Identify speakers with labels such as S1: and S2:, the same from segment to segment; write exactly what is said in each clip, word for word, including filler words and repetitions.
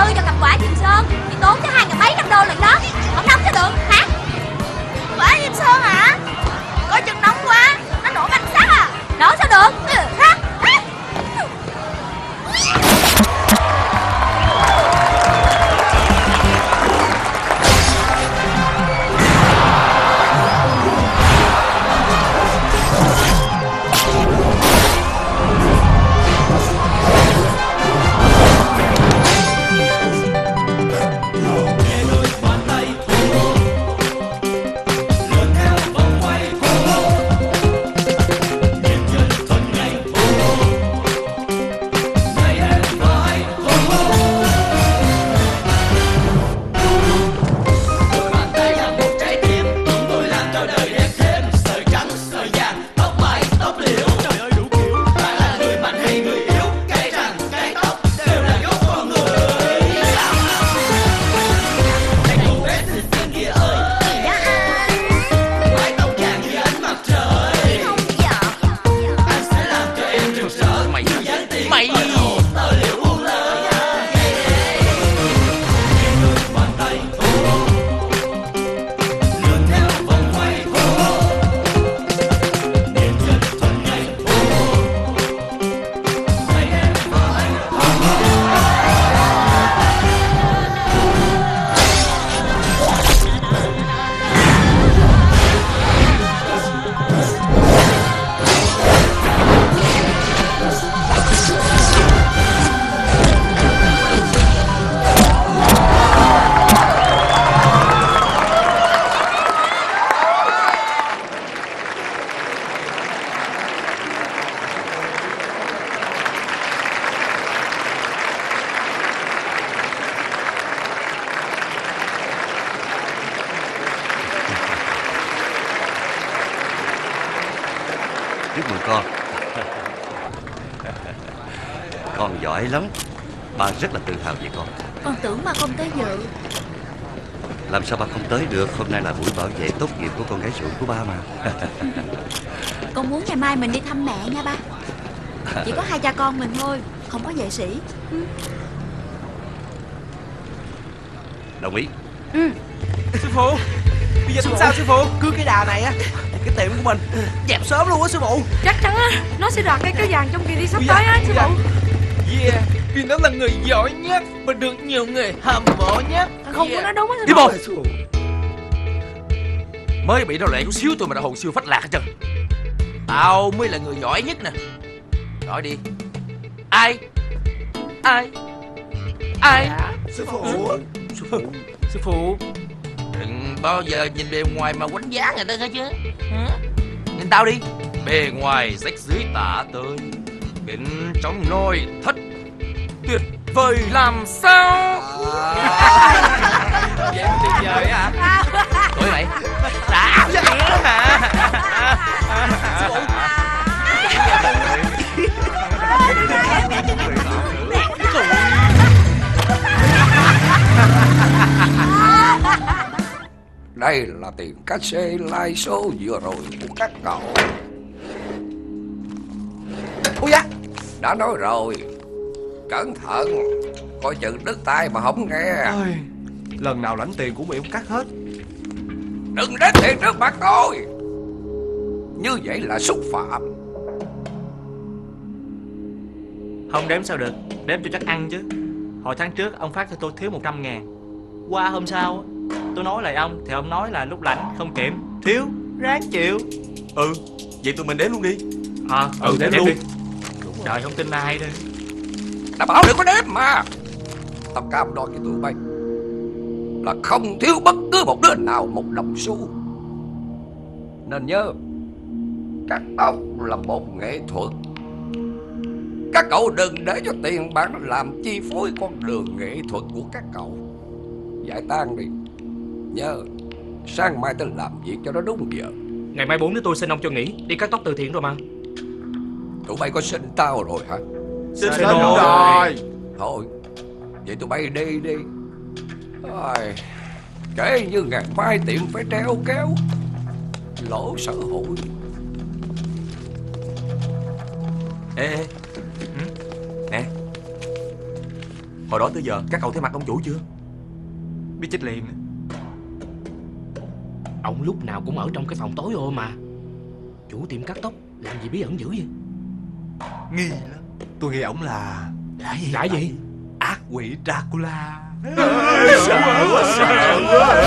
S1: tư cho cầm quả Diệm Sơn thì tốn cho hai ngàn mấy trăm đô lần đó. Không nóng cho được hả? Quả Diệm Sơn hả? Coi chừng nóng quá, nó nổ banh sắt à. Nổ sao được? Hả?
S2: Chúc mừng con. Con giỏi lắm. Ba rất là tự hào về con.
S1: Con tưởng ba không tới dự.
S2: Làm sao ba không tới được? Hôm nay là buổi bảo vệ tốt nghiệp của con gái ruột của ba mà.
S1: Con muốn ngày mai mình đi thăm mẹ nha ba. Chỉ có hai cha con mình thôi, không có vệ sĩ.
S2: Đồng ý.
S1: Ừ.
S3: Sư phụ, bây giờ tính sao sư phụ? Cứ cái đà này á, cái tiệm của mình dẹp sớm luôn á sư phụ.
S4: Chắc chắn á, nó sẽ đoạt cây kéo vàng trong kỳ thi sắp tới á sư phụ.
S3: Yeah, vì nó là người giỏi nhất và được nhiều người hâm mộ nhất.
S4: Không có nói đúng á
S3: sư phụ. Đi bộ. Mới bị nó lệ chút xíu tôi mà đã hồn siêu phách lạc hết trơn. Tao mới là người giỏi nhất nè. Nói đi. Ai? Ai? Ai?
S4: Dạ.
S3: Sư phụ. Ừ. Sư phụ. Sư phụ. Đừng bao giờ nhìn bề ngoài mà quánh giá người ta nghe chứ. Hả? Nhìn tao đi. Bề ngoài rách dưới tả tơi, bên trong nồi thất tuyệt vời làm sao? Vậy mà tuyệt vời hả? Ôi mày đã vậy hả? Sư phụ.
S5: Đây là tiền cát xê live show vừa rồi của các cậu. Ôi da, đã nói rồi, cẩn thận, coi chừng đứt tay mà không nghe.
S6: Ôi, lần nào lãnh tiền của mày cũng cắt hết.
S5: Đừng đếm tiền trước mặt tôi, như vậy là xúc phạm.
S7: Không đếm sao được, đếm cho chắc ăn chứ. Hồi tháng trước ông phát cho tôi thiếu một trăm ngàn. Qua hôm sau tôi nói lại ông thì ông nói là lúc lãnh không kiểm, thiếu, ráng chịu.
S6: Ừ, vậy tụi mình đếm luôn đi.
S7: À,
S6: ừ, ừ đếm, đếm luôn đi.
S7: Trời, không tin ai đây.
S5: Đã bảo đừng có đếm mà. Tao cam đoan với tụi bay là không thiếu bất cứ một đứa nào một đồng xu. Nên nhớ, cắt tóc là một nghệ thuật. Các cậu đừng để cho tiền bạc làm chi phối con đường nghệ thuật của các cậu. Giải tán đi. Nhớ, sáng mai tới làm việc cho nó đúng giờ.
S7: Ngày mai bốn đứa tôi xin ông cho nghỉ, đi cắt tóc từ thiện rồi mà.
S5: Tụi bay có xin tao rồi hả?
S6: Xin, xin rồi. rồi
S5: Thôi, vậy tụi bay đi đi. Ai, kể như ngày mai tiệm phải treo kéo lỗ xã hội.
S6: Ê ê ừ? Nè, Hồi đó tới giờ các cậu thấy mặt ông chủ chưa?
S7: Biết chết liền.
S3: Ông lúc nào cũng ở trong cái phòng tối ô mà. Chủ tiệm cắt tóc làm gì bí ẩn dữ vậy?
S6: Nghi lắm. Tôi nghĩ ổng là...
S3: Là gì? Là gì?
S6: Ác quỷ Dracula.
S7: Sợ quá, sợ quá.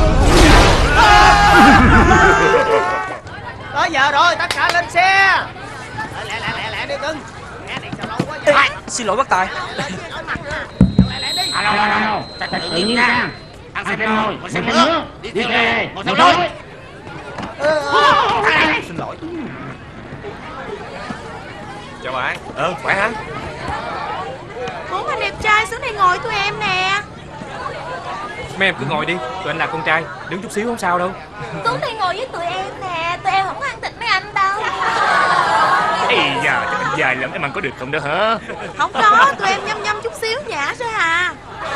S8: Tới giờ rồi, tất cả lên xe. Lẹ lẹ lẹ lẹ đi cưng. Nghe này sao lâu quá vậy?
S7: Ê, xin lỗi bác Tài.
S8: Lẹ lẹ đi.
S9: Alo, alo, alo. Tự nhiên ra. Ăn xem ngồi, ngồi xem nữa. Đi về, ngồi thôi.
S6: Xin lỗi. Chào bạn. Ờ, khỏe hả?
S4: Bốn anh đẹp trai xuống đây ngồi tụi em nè.
S7: Mấy em cứ ngồi đi, tụi anh là con trai, đứng chút xíu không sao đâu.
S1: Xuống đây ngồi với tụi em nè. Tụi em không có ăn thịt mấy anh đâu.
S7: Ây da, cho anh dài lắm, em ăn có được không đó hả?
S4: Không có, tụi em nhâm nhâm chút xíu nhả thôi à.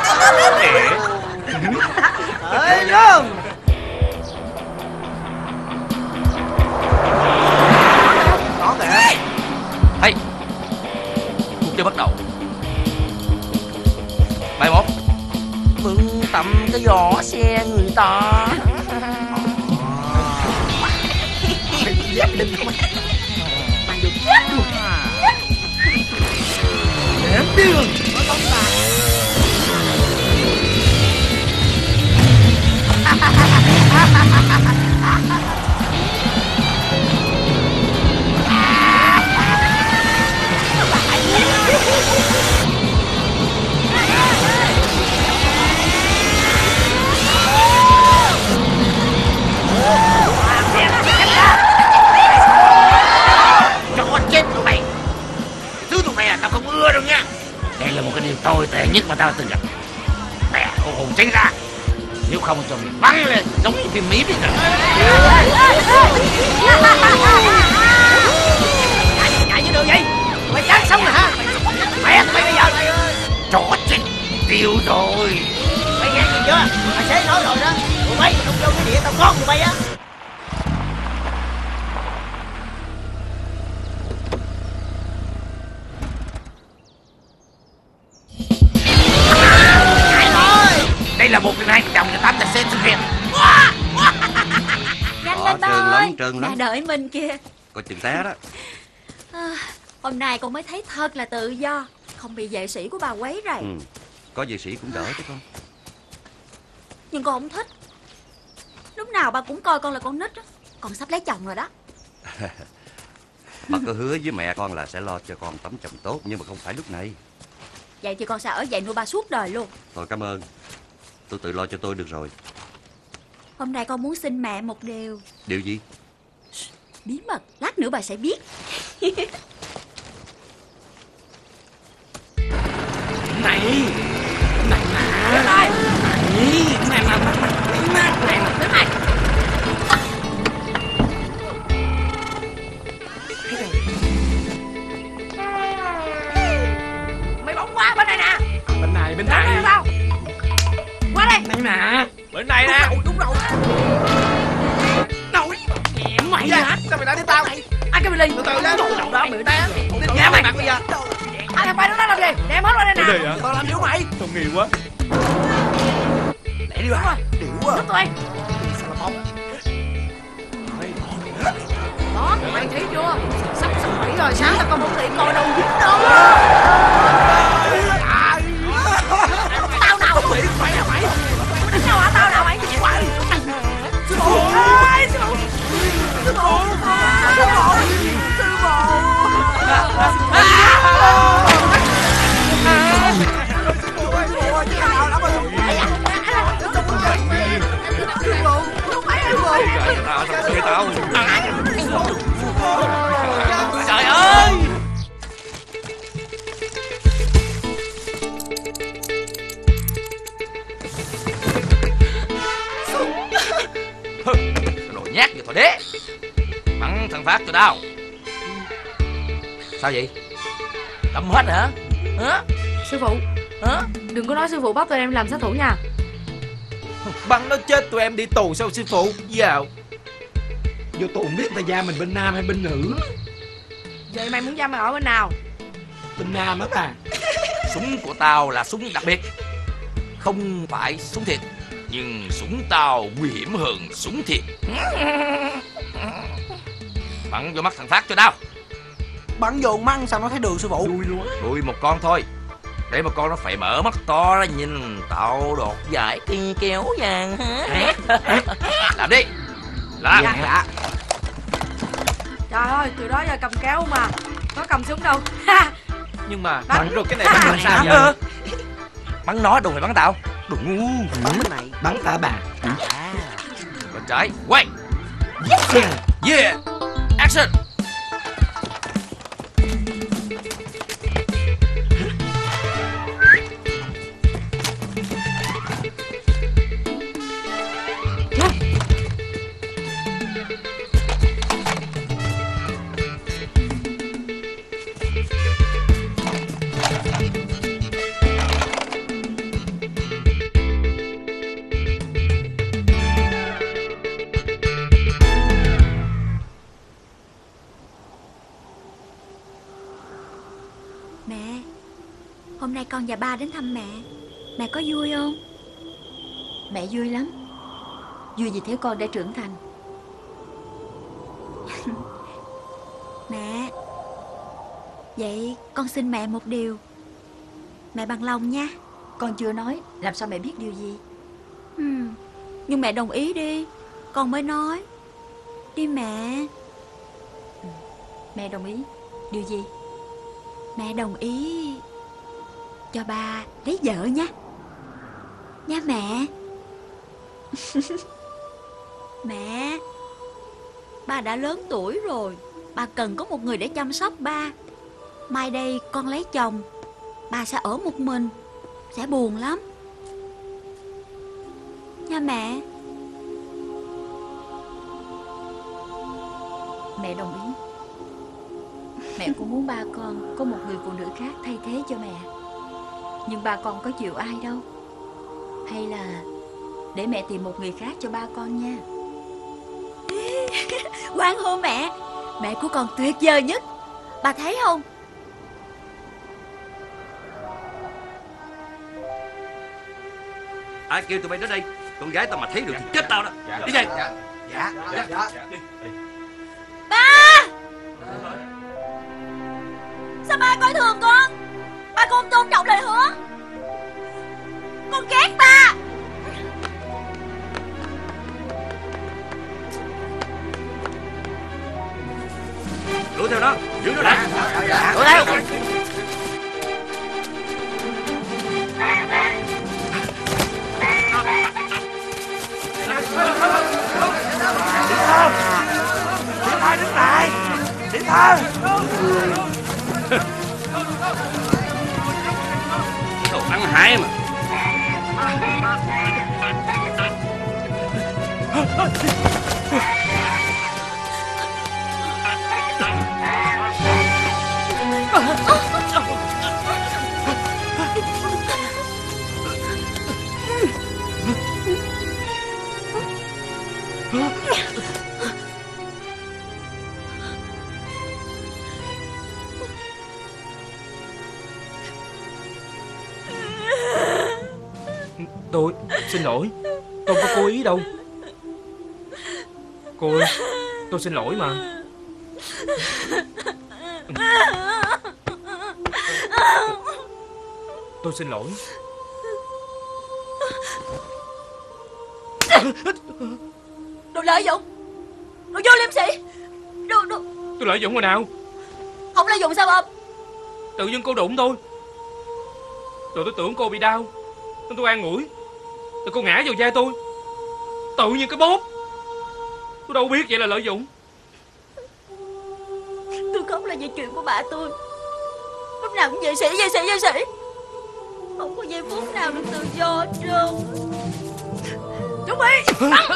S8: Ê Dương.
S3: Có kìa. Hay. Cuộc chơi bắt đầu. Bài một. Mượn tầm cái giỏ xe người ta. Dép đinh không anh. Mang được dép luôn. Đếm đường.
S9: Cho chết tụi mày. Thứ tụi mày là tao không ưa đâu nha. Đây là một cái điều tồi tệ nhất mà tao từng gặp. Mẹ hồn hồn tránh ra. Nếu không cho mày bắn lên giống như phim Mỹ bây giờ.
S8: Chạy như đường vậy? Mày chán sống rồi hả? Mẹ tụi mày bây giờ.
S9: Chó chết tiêu rồi.
S8: Mày nghe gì chưa? Mày sẽ nói rồi đó. Tụi mày không vô cái địa tao con tụi mày á.
S9: Đây là một trong hai chồng người tám là xe xuất hiện.
S1: Nhanh
S2: Đó,
S1: lên ba
S2: trơn
S1: ơi.
S2: lắm, trơn
S1: Đã
S2: lắm.
S1: đợi mình kìa.
S2: Coi chừng té đó.
S1: À, hôm nay con mới thấy thật là tự do. Không bị vệ sĩ của bà quấy rầy.
S2: Ừ. Có vệ sĩ cũng đỡ chứ con.
S1: Nhưng con không thích. Lúc nào bà cũng coi con là con nít á. Con sắp lấy chồng rồi đó.
S2: Bà có hứa với mẹ con là sẽ lo cho con tấm chồng tốt. Nhưng mà không phải lúc này.
S1: Vậy thì con sẽ ở vậy nuôi ba suốt đời luôn.
S2: Thôi cảm ơn. Tôi tự lo cho tôi được rồi.
S1: Hôm nay con muốn xin mẹ một điều.
S2: Điều gì?
S1: Bí mật. Lát nữa bà sẽ biết.
S9: Này. Này mà. Này. Này mà. Này mà. Này mà.
S8: Mày bóng qua bên này nè.
S7: Bên này, bên này.
S8: Đâu? Qua đây.
S9: Này mà.
S7: Bên này nè.
S8: Đúng rồi.
S9: Đâu? Mày hả?
S8: Sao mày đánh đến tao? Ai cái mày ly? Từ từ lên. Đâu đó mày té. Nghe mày bây giờ. Ai thằng bay nó làm gì? Đem hết qua đây nè.
S7: Đây hả?
S8: Tao làm điếu mày.
S7: Không nghi quá.
S8: Để đi ba. Điếu quá. Hết rồi. Sao là bông? Đó, mày thấy chưa? Sắp sắp nghỉ rồi, sáng tao còn một tiện ngồi đâu dính đâu. Tao nào? Mày mày là mày. Đánh nhau hả? Tao nào mày? Sư phụ ơi, sư phụ. Sư phụ. Sư phụ. Sư
S3: Trời ơi. Đồ nhát như thỏ đế. Bắn thằng Phát cho đau. Sao vậy? Cầm hết hả? Hả?
S4: Sư phụ,
S3: Hả?
S4: đừng có nói sư phụ bắt tụi em làm sát thủ nha.
S7: Bắn nó chết tụi em đi tù sao sư phụ? Vào.
S9: Vô tù không biết ta gia mình bên nam hay bên nữ.
S4: Vậy mày muốn giam mày ở bên nào?
S9: Bên nam á bà.
S3: Súng của tao là súng đặc biệt, không phải súng thiệt, nhưng súng tao nguy hiểm hơn súng thiệt. Bắn vô mắt thằng Phát cho tao.
S8: Bắn vô mắt sao nó thấy đường sư phụ?
S3: Đuôi luôn. Đuôi một con thôi, để một con nó phải mở mắt to ra nhìn tao đột giải cây kéo vàng. Làm đi. Làm.
S8: Dạ, dạ.
S4: Trời ơi, từ đó giờ cầm kéo mà có cầm súng đâu.
S7: Nhưng mà
S4: Bắn.
S7: bắn rồi cái này bắn làm sao vậy?
S3: Bắn nó đừng phải bắn tao. Đừng ngu.
S8: Bắn cái này.
S5: Bắn ta bà.
S3: Bên trái, quay. Yeah. Action.
S1: Mẹ, hôm nay con và ba đến thăm mẹ. Mẹ có vui không?
S10: Mẹ vui lắm. Vui vì thấy con đã trưởng thành.
S1: Mẹ, vậy con xin mẹ một điều. Mẹ bằng lòng nha.
S10: Con chưa nói, làm sao mẹ biết điều gì?
S1: Hmm, nhưng mẹ đồng ý đi, con mới nói. Đi mẹ.
S10: Ừ, mẹ đồng ý. Điều gì?
S1: Mẹ đồng ý cho ba lấy vợ nha. Nha mẹ. Mẹ, ba đã lớn tuổi rồi, ba cần có một người để chăm sóc ba. Mai đây con lấy chồng, ba sẽ ở một mình, sẽ buồn lắm. Nha mẹ.
S10: Mẹ đồng ý. Mẹ cũng muốn ba con có một người phụ nữ khác thay thế cho mẹ. Nhưng ba con có chịu ai đâu. Hay là để mẹ tìm một người khác cho ba con nha.
S1: Hoan hô mẹ. Mẹ của con tuyệt vời nhất. Bà thấy không?
S2: Ai kêu tụi bay đến đây? Con gái tao mà thấy được thì chết tao đó. Đi đây.
S8: Dạ. Dạ. Dạ. Dạ.
S1: Ba! Sao ba coi thường con? Ba không tôn trọng lời hứa. Con ghét ba.
S2: Đuổi theo nó, giữ nó lại.
S3: Đuổi theo.
S8: Điện thoại đứng lại. Điện thoại.
S2: Đồ ăn hại mà.
S7: Tôi xin lỗi. Tôi không có cố ý đâu. Cô ơi, tôi xin lỗi mà. Tôi xin lỗi.
S1: Đồ lợi dụng, đồ vô liêm sĩ, đồ đồ.
S7: Tôi lợi dụng hồi nào?
S1: Không lợi dụng sao ông?
S7: Tự nhiên cô đụng tôi, rồi tôi tưởng cô bị đau nên tôi an ủi, rồi cô ngã vào vai tôi, tự nhiên cái bóp. Tôi đâu biết vậy là lợi dụng.
S1: Tôi khóc là về chuyện của bà tôi. Lúc nào cũng vệ sĩ, vệ sĩ, vệ sĩ. Không có giây phút nào được tự do hết trơn. Chuẩn bị bắn.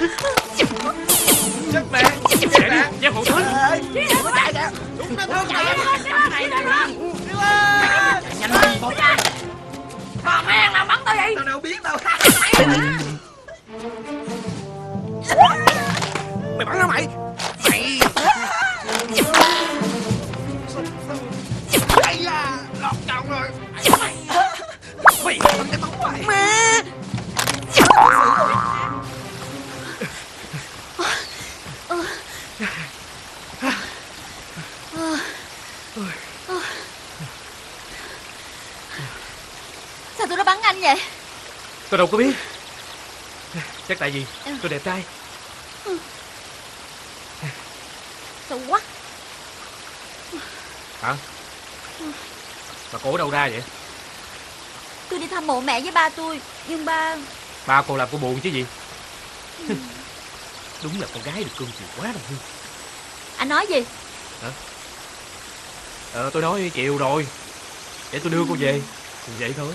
S7: Chết mẹ. Chạy đi, giáp hộ thính.
S8: Nó chạy kìa. Đúng nó thương chạy này này này.
S3: Nhanh lên bố.
S8: Còn mấy em nào bắn tao vậy? Tao đâu biết đâu. Mày bắn hả mày? Mày. Ây da, lọt chồng rồi.
S10: anh vậy?
S7: Tôi đâu có biết. Chắc tại vì tôi đẹp trai.
S10: Sợ quá.
S7: Hả? Mà cô ở đâu ra vậy?
S10: Tôi đi thăm mộ mẹ với ba tôi. Nhưng ba...
S7: Ba cô làm cô buồn chứ gì. Đúng là con gái được cưng chiều quá đồng Hương.
S10: Anh nói gì?
S7: Hả? Ờ tôi nói chịu rồi. Để tôi đưa cô về. Thì vậy thôi.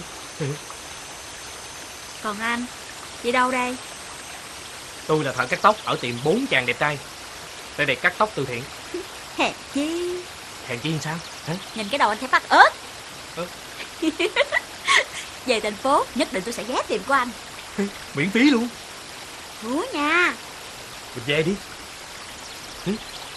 S1: Còn anh, đi đâu đây?
S7: Tôi là thợ cắt tóc ở tiệm bốn chàng đẹp trai. Đây này cắt tóc từ thiện.
S1: Hèn chi.
S7: Hèn chi sao? Hả?
S1: Nhìn cái đầu anh thấy phát ớt.
S7: Ơ?
S1: Về thành phố nhất định tôi sẽ ghé tiệm của anh.
S7: Miễn phí luôn.
S1: Hứa nha.
S7: Mình về đi. Hử?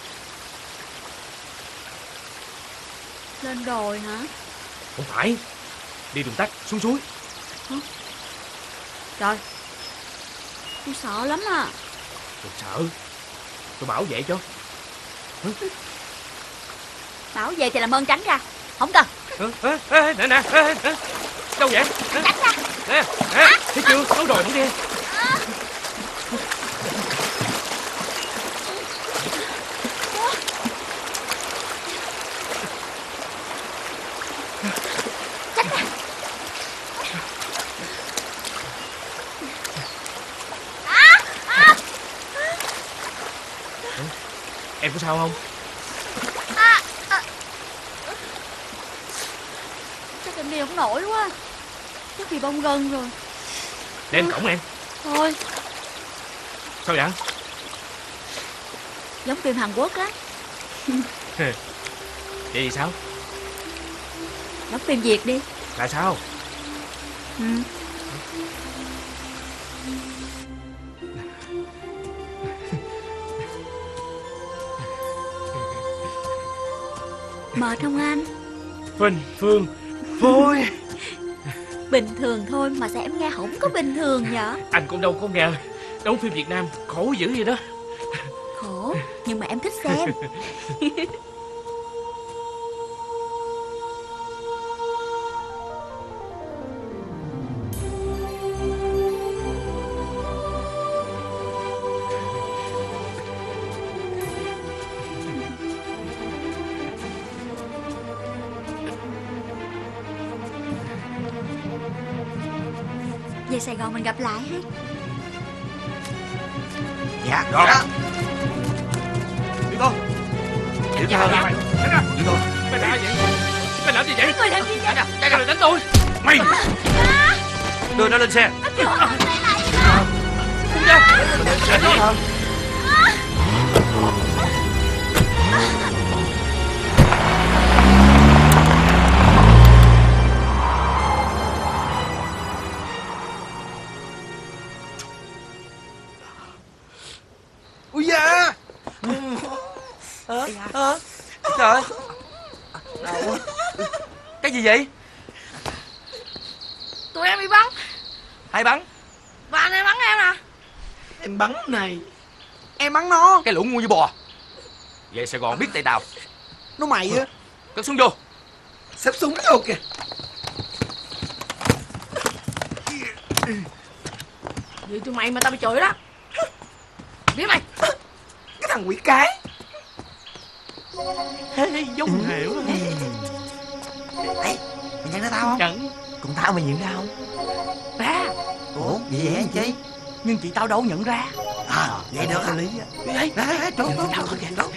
S1: Lên đồi hả?
S7: Không phải. Đi đường tắt xuống suối.
S1: Hả? Trời, tôi sợ lắm à.
S7: Đừng sợ. Tôi bảo vệ cho. Hử?
S1: Bảo vệ thì làm ơn tránh ra. Không cần.
S7: Ê, ê, nè nè ê, ê. Đâu vậy?
S1: Tránh ra.
S7: Nè, nè, thấy chưa? Nói rồi không nghe. Em có sao không?
S1: À, à. Chắc em đi không nổi quá. Chắc bị bong gân rồi.
S7: Lên cổng em.
S1: Thôi.
S7: Sao vậy?
S1: Giống phim Hàn Quốc á.
S7: Vậy thì sao?
S1: Giống phim Việt đi.
S7: Là sao?
S1: Ừ. Mệt không anh?
S7: Vinh, Phương, vui.
S1: Bình thường thôi mà sao em nghe không có bình thường nhở?
S7: Anh cũng đâu có ngờ đóng phim Việt Nam khổ dữ vậy đó.
S1: Khổ, nhưng mà em thích xem. Về Sài Gòn mình gặp lại ha.
S6: Dạ rồi đó. Đi con. Đi
S7: Dạ,
S6: con.
S7: dạ.
S6: Đi con.
S7: Mày làm gì vậy? Mày làm gì vậy?
S1: Người làm gì vậy?
S7: Mày làm đánh tôi.
S6: Mày.
S2: Đưa nó lên xe.
S6: Ui da.
S3: Ờ, ờ, trời. Cái gì vậy?
S4: Tụi em bị bắn.
S3: Ai bắn?
S4: Bạn em bắn em à?
S3: Em bắn này.
S4: Em bắn nó.
S3: Cái lũ ngu như bò. Về Sài Gòn biết tay tao.
S4: Nó mày á.
S3: Cất súng vô.
S4: Xếp súng vô kìa. Vậy tụi mày mà tao bị chửi đó. Biết mày. Cái thằng quỷ cái.
S3: Ê, giống hẻo.
S8: Ê, mày nhận ra tao không?
S3: Chẳng.
S8: Còn tao mày nhận ra không?
S4: Ra.
S8: Ủa, vậy vậy anh chi?
S3: Nhưng chị tao đâu nhận ra.
S8: À, vậy được hả? Lý á.
S3: Đấy,
S8: Đấy, đấy, trốn, trốn, trốn, trốn.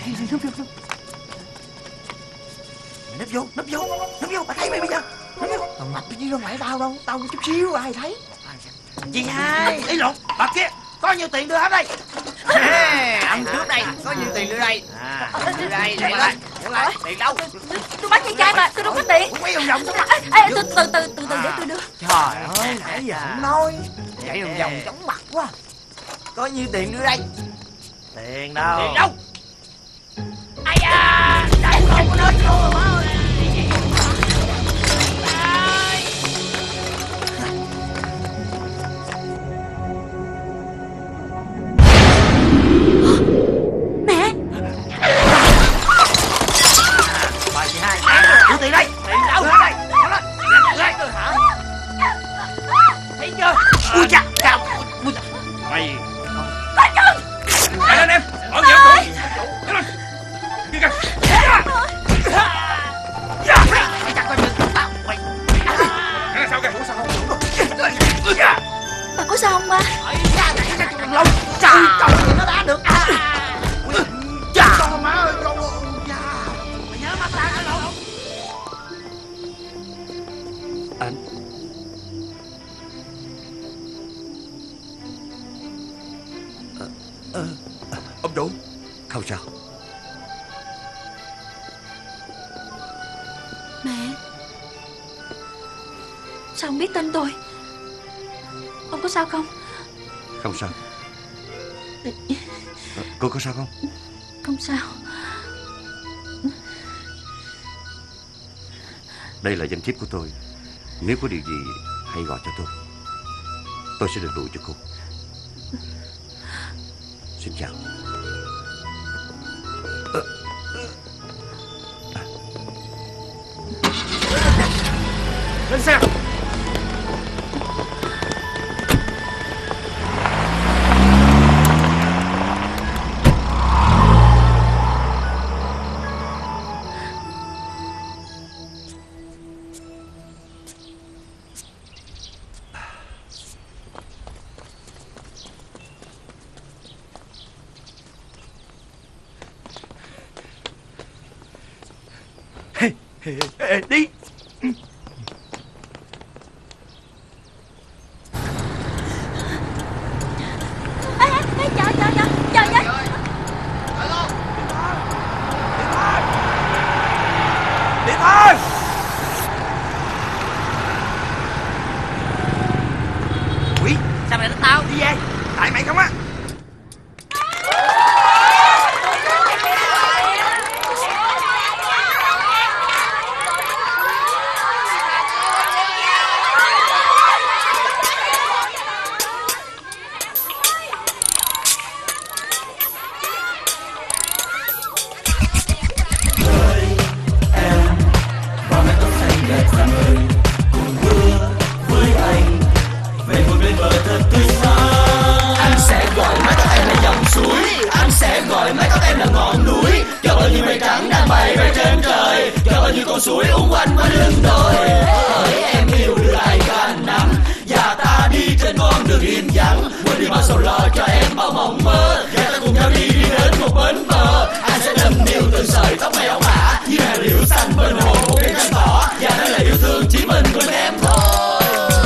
S8: Nấp vô, nấp vô, nấp vô, bà thấy mày bây giờ. Nấp vô. Thằng mập chứ không phải tao đâu, tao chút xíu ai thấy.
S9: Chị hai. Ý lộn, bà kia, có nhiêu tiền đưa hết đây. Ăn trước đây, có nhiêu tiền đưa đây. À, đưa đây, đây lại, đưa lại, tiền đâu?
S1: Tôi bắt chị trai mà, tôi đâu có tiền.
S9: Quay vòng vòng.
S1: Ê, từ từ từ từ từ để tôi đưa.
S8: Trời ơi, nãy giờ không nói. Chạy vòng vòng chóng mặt quá. Có nhiêu tiền đưa đây?
S9: Tiền đâu?
S8: Tiền đâu?
S9: Ai da, đây không có đến luôn má ơi.
S1: Mẹ.
S9: Bà chị hai, đưa tiền đây. Tiền đâu? Đưa đây, đưa đây, đưa đây.
S6: thấy chưa? Ui cha, cha. Mày.
S8: Có chân.
S6: Chạy lên em. Ở nhà chủ. Chạy lên. Đi kìa.
S8: Mày chặt coi chừng tao. Mày.
S6: Cái này sao kìa? Ủa sao không?
S1: Bà có sao không ba?
S8: Thằng Long. Trời trời nó đã được. Chà. Con má ơi con. Mày nhớ mắt tao hả Long?
S2: Anh. À, à, ông Đủ. Không sao.
S1: Mẹ. Sao ông biết tên tôi? Ông có sao không?
S2: Không sao. À, cô có sao không?
S1: Không sao.
S2: Đây là danh thiếp của tôi. Nếu có điều gì hãy gọi cho tôi. Tôi sẽ được đuổi cho cô. Xin chào.
S6: Lên xe. Đi.
S1: Trời trời trời trời trời.
S6: Đi thôi. Quỷ,
S8: Sao mày đánh tao?
S6: đi về. Tại mày không á.
S11: Suối ung quanh quanh lưng tôi, hỡi em yêu đưa ai cả nắng, và ta đi trên con đường im vắng, quên đi bao sầu lo cho em bao mộng mơ, và ta cùng nhau đi đi đến một bến bờ. Anh sẽ đâm niu từng sợi tóc mày áo mã, như hàng liễu xanh bên hồ một cái cánh đỏ, và đó là yêu thương chỉ mình mình em thôi.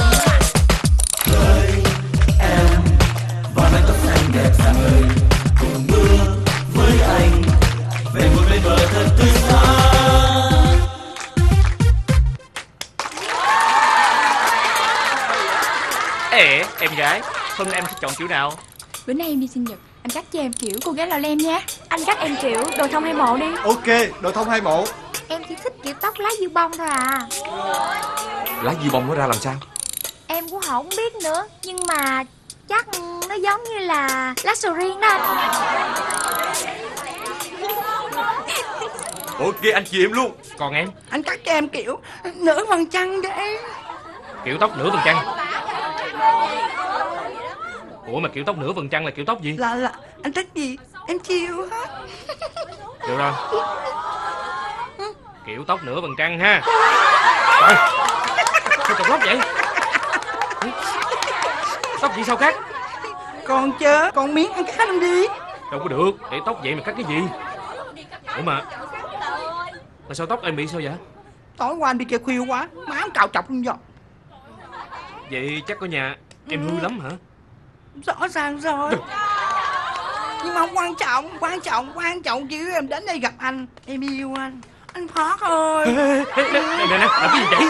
S11: Hỡi em và mái tóc xanh đẹp dạng ơi, cùng bước với anh về một bên bờ thật tươi xa.
S7: Ê, em gái, hôm nay em sẽ chọn kiểu nào?
S10: Bữa nay em đi sinh nhật, anh cắt cho em kiểu cô gái lò lem nha.
S12: Anh cắt em kiểu đồ thông hai mộ đi.
S6: Ok, đồ thông hai mộ.
S12: Em chỉ thích kiểu tóc lá dư bông thôi à.
S6: Lá dư bông nó ra làm sao?
S12: Em cũng không biết nữa, nhưng mà chắc nó giống như là lá sầu riêng đó anh.
S6: Ok, anh chị em luôn.
S7: Còn em?
S8: Anh cắt cho em kiểu nửa vầng trăng cho em.
S7: Kiểu tóc nửa vầng trăng? Ủa mà kiểu tóc nửa vầng trăng là kiểu tóc gì?
S8: Là là anh thích gì em chiều hết.
S7: Được rồi. Kiểu tóc nửa vầng trăng ha. Trời, sao cột tóc vậy? Tóc gì sao cắt?
S8: Còn chớ, còn miếng ăn cắt làm đi.
S7: Đâu có được, để tóc vậy mà cắt cái gì? Ủa mà mà sao tóc em bị sao vậy?
S8: Tối qua anh đi chơi khuya quá, má em cào chọc luôn rồi.
S7: Vậy chắc ở nhà em hư lắm hả?
S8: Rõ ràng rồi. Nhưng mà không quan trọng, quan trọng, quan trọng chỉ em đến đây gặp anh. Em yêu anh. Anh Phát ơi.
S7: Nè nè nè, làm cái gì vậy?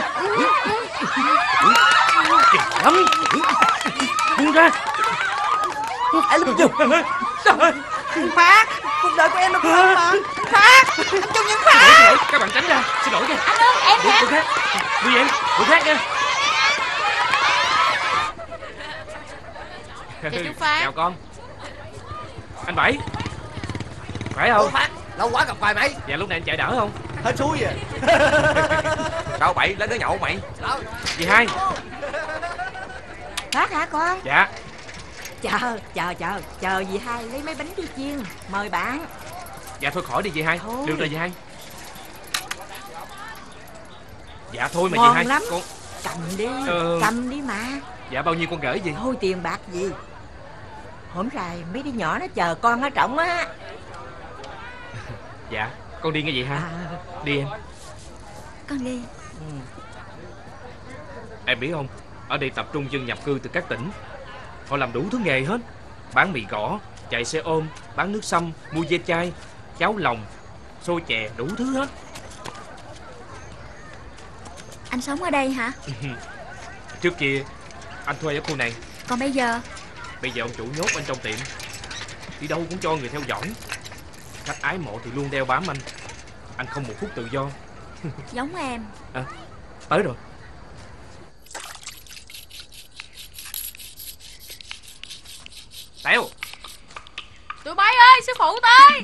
S7: Kìa lắm. Buông ra.
S8: Anh lúc chụp. Anh Phát, cuộc đời của em là của anh mà. Anh Phát, anh Trung Nhân Phát.
S7: Các bạn tránh ra, xin lỗi nha.
S12: Anh ơi, em
S7: Bữa khác, đi em, bữa khác nha.
S4: Chào chú Phát.
S7: Chào con. Anh Bảy. Khỏe không?
S5: Phát, lâu quá gặp hoài mày.
S7: Dạ lúc này anh chạy đỡ không?
S6: Hết suối vậy. Sao Bảy lên nó nhậu mày?
S7: Dì Hai.
S8: Phát hả con?
S7: Dạ.
S8: Chờ, chờ, chờ, chờ dì hai lấy mấy bánh đi chiên. Mời bạn.
S7: Dạ thôi khỏi đi dì hai.
S8: Thôi.
S7: Được rồi dì hai. Dạ thôi mà
S8: Ngon
S7: dì hai
S8: lắm.
S7: con...
S8: Cầm đi,
S7: Ờ.
S8: cầm đi mà.
S7: Dạ bao nhiêu con gửi gì?
S8: Thôi tiền bạc gì. Hổm rày mấy đứa nhỏ nó chờ con ở trỏng á.
S7: Dạ con đi nghe dì hai.
S8: À.
S7: Đi em.
S1: Con đi.
S8: Ừ.
S7: Em biết không, ở đây tập trung dân nhập cư từ các tỉnh. Họ làm đủ thứ nghề hết. Bán mì gõ, chạy xe ôm, bán nước sâm, mua dê chai, cháo lòng, xôi chè, đủ thứ hết.
S1: Anh sống ở đây hả?
S7: Trước kia anh thuê ở khu này.
S1: Còn bây giờ?
S7: Bây giờ ông chủ nhốt anh trong tiệm. Đi đâu cũng cho người theo dõi. Khách ái mộ thì luôn đeo bám anh. Anh không một phút tự do.
S1: Giống em.
S7: À, tới rồi. Tèo.
S4: Tụi bay ơi, sư phụ tới.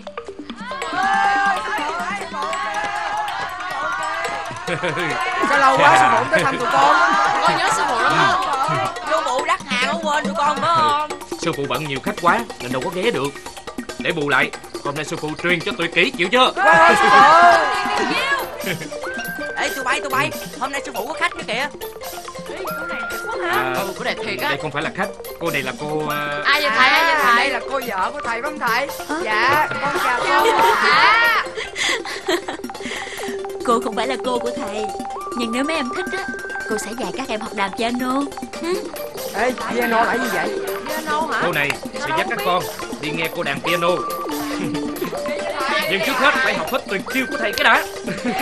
S8: Sao lâu quá sư phụ tới thăm tụi con?
S4: Con nhớ sư phụ lắm không?
S8: Sư phụ đắt hàng không quên tụi con nữa không?
S7: Sư phụ bận nhiều khách quá nên đâu có ghé được. Để bù lại, hôm nay sư phụ truyền cho tụi kỹ, chịu chưa?
S8: Ê tụi bay tụi bay, hôm nay sư phụ có khách nữa kìa.
S7: À,
S4: Ừ, của này thiệt á.
S7: đây không phải là khách. Cô này là cô... Uh...
S4: Ai vậy thầy, ai vậy thầy?
S8: Đây là cô vợ của thầy phải không thầy? Dạ, con chào cô.
S4: À,
S1: Cô không phải là cô của thầy. Nhưng nếu mấy em thích á, cô sẽ dạy các em học đàn piano.
S8: Ê, piano là gì vậy?
S4: piano hả?
S7: Cô này sẽ dắt các con đi nghe cô đàn piano. Nhưng trước hết phải học hết tuyệt chiêu của thầy cái đã.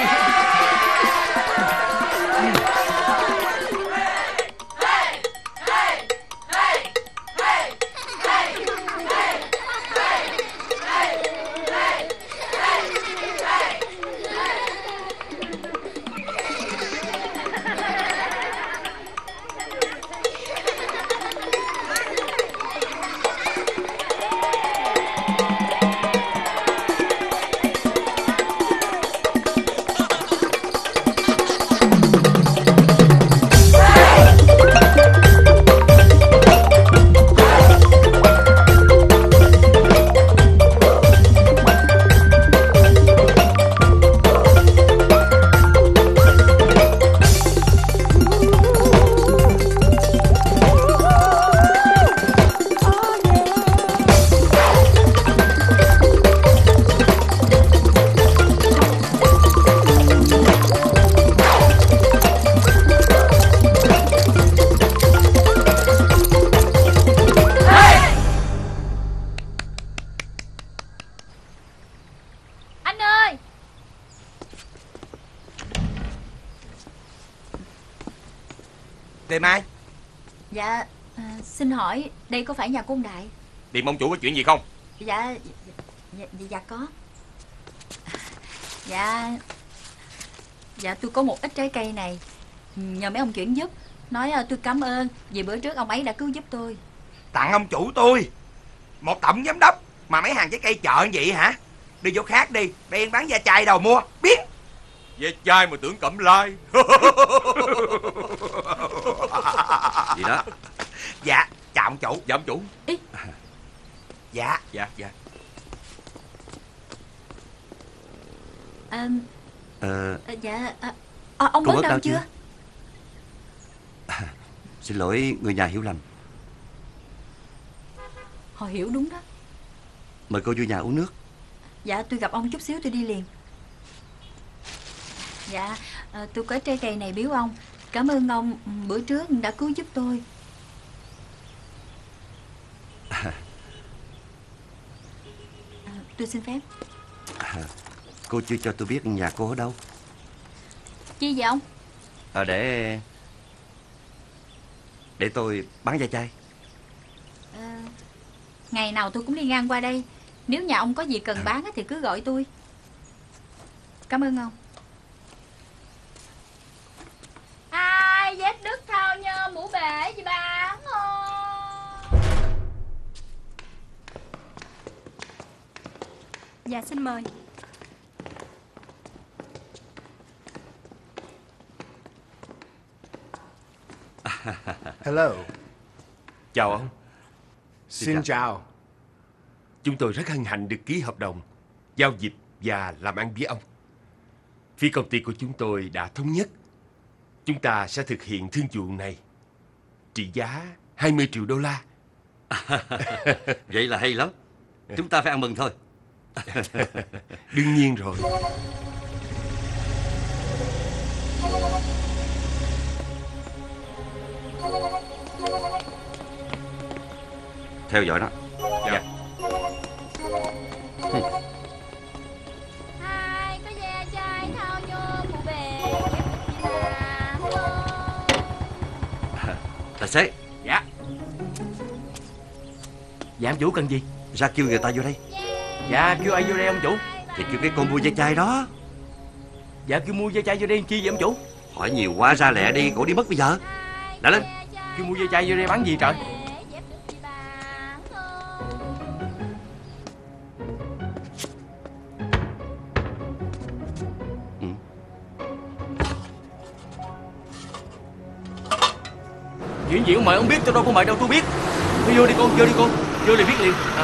S3: Tìm ai?
S10: Dạ, à, xin hỏi đây có phải nhà của ông Đại?
S3: Tìm ông chủ có chuyện gì không?
S10: Dạ, dạ, dạ, dạ có. Dạ, dạ tôi có một ít trái cây này, nhờ mấy ông chuyển giúp. Nói uh, tôi cảm ơn vì bữa trước ông ấy đã cứu giúp tôi.
S3: Tặng ông chủ tôi một tổng giám đốc mà mấy hàng trái cây chợ như vậy hả? Đi chỗ khác đi, đây bán da chai đâu mua, biết.
S6: Da chai mà tưởng Cẩm Lai.
S2: Gì đó?
S3: Dạ, chào ông chủ.
S6: Dạ ông chủ.
S10: Ý.
S3: Dạ.
S6: Dạ, dạ.
S10: À,
S2: Ờ,
S10: à, dạ, à, à, ông
S2: cô
S10: bớt
S2: bớt
S10: đau
S2: đau
S10: chưa?
S2: chưa? À, xin lỗi người nhà hiểu lầm.
S10: Họ hiểu đúng đó.
S2: Mời cô vô nhà uống nước.
S10: Dạ tôi gặp ông chút xíu tôi đi liền. Dạ à, tôi có trái cây này biếu ông. Cảm ơn ông bữa trước đã cứu giúp tôi.
S2: À,
S10: à, Tôi xin phép.
S2: à, cô chưa cho tôi biết nhà cô ở đâu.
S10: Chi vậy ông?
S2: Ờ để Để tôi bán da chai.
S10: à, Ngày nào tôi cũng đi ngang qua đây. Nếu nhà ông có gì cần bán thì cứ gọi tôi. Cảm ơn ông. Ai vết đứt thao nhơ mũ bể gì bà không?
S12: Dạ xin mời.
S13: Hello.
S6: Chào ông.
S2: Xin
S6: Xin
S2: chào.
S6: chào. Chúng tôi rất hân hạnh được ký hợp đồng giao dịch và làm ăn với ông. Phía công ty của chúng tôi đã thống nhất chúng ta sẽ thực hiện thương vụ này trị giá hai mươi triệu đô la.
S2: Vậy là hay lắm. Chúng ta phải ăn mừng thôi.
S6: Đương nhiên rồi.
S2: Theo dõi nó.
S6: Dạ.
S12: Hai có ve chai thao nhôm mù bề mà
S2: Tài xế.
S3: Dạ. Dạ ông chủ cần gì?
S2: Ra kêu người ta vô đây.
S3: Dạ kêu ai vô đây ông chủ?
S2: Thì kêu cái con mua ve chai đó.
S3: Dạ kêu mua ve chai vô đây chi vậy ông chủ?
S2: Hỏi nhiều quá, ra lẹ đi, cổ đi mất bây giờ. Đã lên.
S3: Kêu mua ve chai vô đây bán gì trời? Chuyện gì ông mời ông biết, tôi đâu có mời đâu tôi biết. Thôi vô đi cô, vô đi cô, vô liền biết liền. À.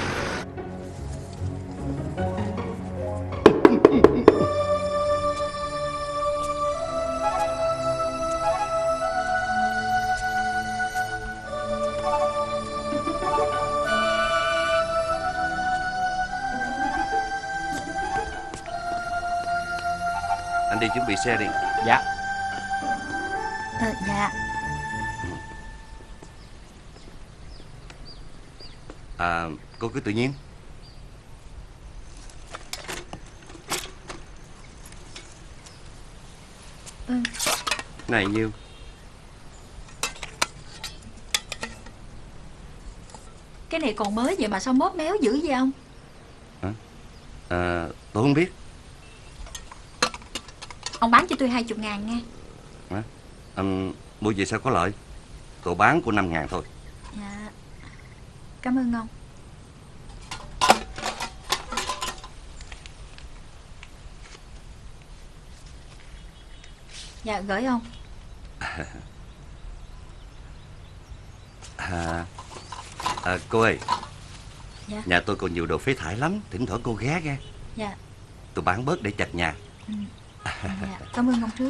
S2: Anh đi chuẩn bị xe đi.
S3: Dạ.
S10: Ờ, dạ.
S2: À, cô cứ tự nhiên.
S10: Ừ.
S2: Này nhiêu?
S10: Cái này còn mới vậy mà sao móp méo dữ vậy ông?
S2: Hả? À, tôi không biết.
S10: Ông bán cho tôi hai chục ngàn nghe.
S2: Hả? À, mua về sao có lợi. Tôi bán của năm ngàn thôi.
S10: Dạ. Cảm ơn ông. Dạ gửi ông.
S2: À, à, cô ơi.
S10: Dạ.
S2: Nhà tôi còn nhiều đồ phế thải lắm. Thỉnh thoảng cô ghé nghe.
S10: Dạ.
S2: Tôi bán bớt để chặt nhà.
S10: Ừ. Dạ. Cảm ơn ông trước.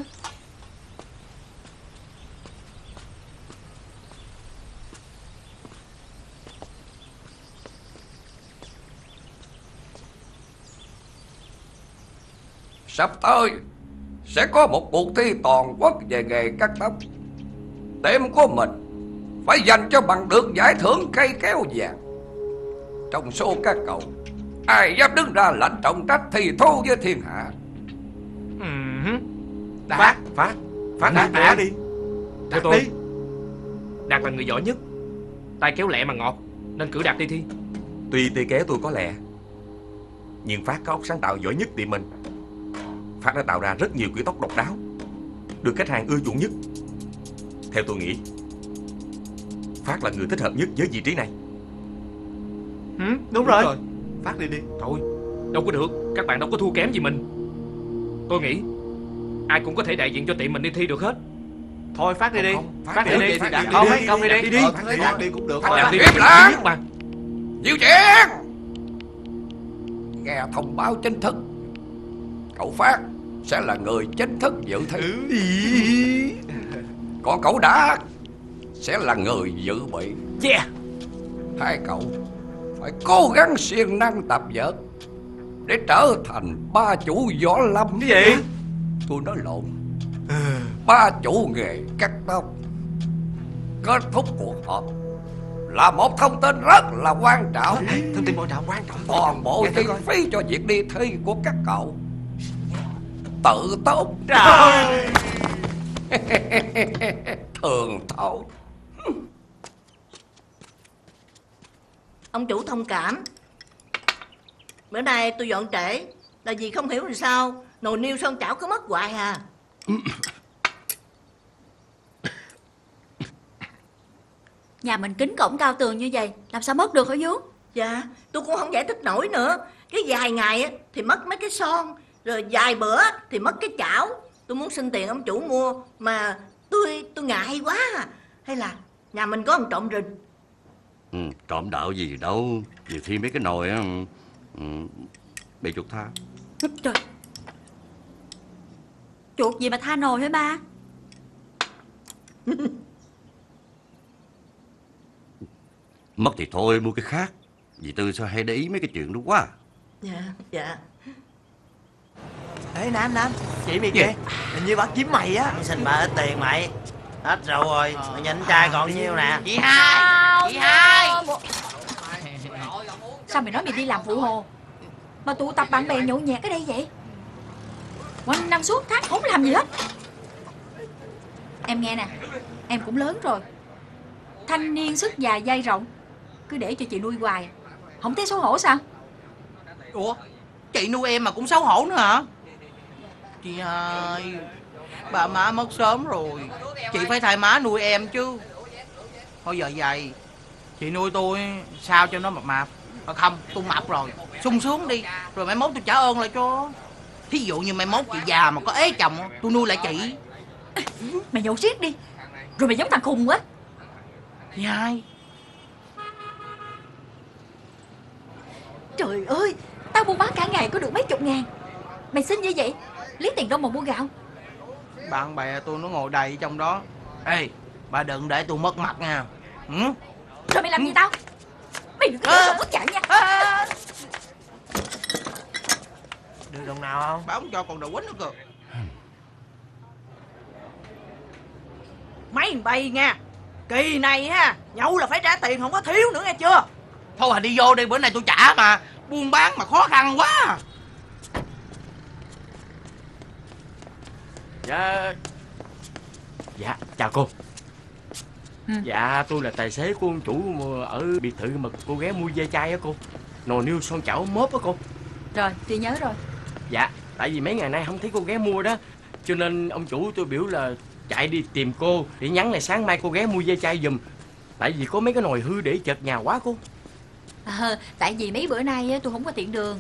S5: Sắp tới sẽ có một cuộc thi toàn quốc về nghề cắt tóc. Tiệm của mình phải dành cho bằng được giải thưởng cây kéo vàng. Trong số các cậu, ai dám đứng ra lãnh trọng trách thì thô với thiên hạ?
S3: Ừ. Phát, Phát, Phát Đạt, Đạt đi. Theo tôi, Đạt là người giỏi nhất, tay kéo lẹ mà ngọt, nên cử Đạt đi thi.
S13: Tuy tay kéo tôi có lẹ, nhưng Phát có óc sáng tạo giỏi nhất tiệm mình. Phát đã tạo ra rất nhiều kiểu tóc độc đáo, được khách hàng ưa chuộng nhất. Theo tôi nghĩ, Phát là người thích hợp nhất với vị trí này.
S3: Ừ, đúng, đúng rồi. rồi Phát đi đi. Thôi, đâu có được, các bạn đâu có thua kém gì mình. Tôi nghĩ ai cũng có thể đại diện cho tiệm mình đi thi được hết. Thôi Phát đi đi. Phát, Phát đi đi. Không, mấy công đi đi. Đi đi. Phát đi cũng được.
S5: Phát đi im lặng. Nhiều chuyện. Nghe thông báo chính thức, cậu Phát sẽ là người chính thức dự thi. Còn cậu Đạt sẽ là người dự bị.
S3: Yeah.
S5: Hai cậu phải cố gắng siêng năng tập vợt để trở thành ba chủ võ lâm.
S3: Cái gì?
S5: Tôi nói lộn. Ba chủ nghề cắt tóc. Kết thúc cuộc họp là một thông tin rất là quan trọng.
S3: Thông tin quan trọng, quan trọng.
S5: Toàn bộ chi phí cho việc đi thi của các cậu tự tốn.
S3: Trời.
S5: Thường thôi.
S8: Ông chủ thông cảm, bữa nay tôi dọn trễ là vì không hiểu làm sao nồi niêu son chảo cứ mất hoài à.
S1: Nhà mình kính cổng cao tường như vậy, làm sao mất được hả vú?
S8: Dạ, tôi cũng không giải thích nổi nữa. Cái vài ngày á thì mất mấy cái son, rồi vài bữa thì mất cái chảo. Tôi muốn xin tiền ông chủ mua mà tôi tôi ngại quá à. Hay là nhà mình có ông trộm rình,
S2: Ừ, trộm đạo gì đâu. Nhiều khi mấy cái nồi á, ừ, bị chuột tha.
S1: Trời, chuột gì mà tha nồi hả ba?
S2: Mất thì thôi, mua cái khác. Dì Tư sao hay để ý mấy cái chuyện đó quá.
S8: Dạ, dạ.
S7: Ê Nam, Nam, chị mày kìa. Hình như bác kiếm mày á.
S14: Xin bà ít tiền mày. Hết rượu rồi, mày nhìn trai còn nhiêu nè.
S8: Chị hai, chị hai.
S10: Sao mày nói mày đi làm phụ hồ mà tụ tập bạn bè nhậu nhẹt ở đây vậy? Quanh năm suốt tháng không làm gì hết. Em nghe nè, em cũng lớn rồi, thanh niên sức già dai rộng, cứ để cho chị nuôi hoài, không thấy xấu hổ sao?
S14: Ủa, chị nuôi em mà cũng xấu hổ nữa hả? Chị hai, bà má mất sớm rồi, chị phải thay má nuôi em chứ. Thôi giờ vậy, chị nuôi tôi sao cho nó mập mạp. Mà không, tôi mập rồi, sung sướng đi, rồi mai mốt tôi trả ơn lại cho. Thí dụ như mai mốt chị già mà có ế chồng, tôi nuôi lại chị.
S10: Mày nhậu xiết đi, rồi mày giống thằng khùng quá.
S14: Chị hai.
S10: Trời ơi, tao buôn bán cả ngày có được mấy chục ngàn, mày xin như vậy lấy tiền đâu mà mua gạo?
S14: Bạn bè tôi nó ngồi đầy trong đó. Ê, bà đừng để tôi mất mặt nha. Ừ?
S10: Rồi mày làm gì tao? Mày đừng có à. Mất chạy nha. À.
S14: Được đồng nào không? Bà không cho còn đồ quýnh nữa cơ.
S8: Mấy bay nha, kỳ này ha, nhậu là phải trả tiền, không có thiếu nữa nghe chưa?
S14: Thôi à, đi vô đi, bữa nay tôi trả mà. Buôn bán mà khó khăn quá.
S7: Dạ. Dạ, chào cô. Ừ. Dạ, tôi là tài xế của ông chủ ở biệt thự mà cô ghé mua dây chai á cô. Nồi niêu son chảo mớp á cô.
S10: Rồi, tôi nhớ rồi.
S7: Dạ, tại vì mấy ngày nay không thấy cô ghé mua đó, cho nên ông chủ tôi biểu là chạy đi tìm cô để nhắn lại sáng mai cô ghé mua dây chai giùm. Tại vì có mấy cái nồi hư để chật nhà quá cô.
S10: À, tại vì mấy bữa nay tôi không có tiện đường.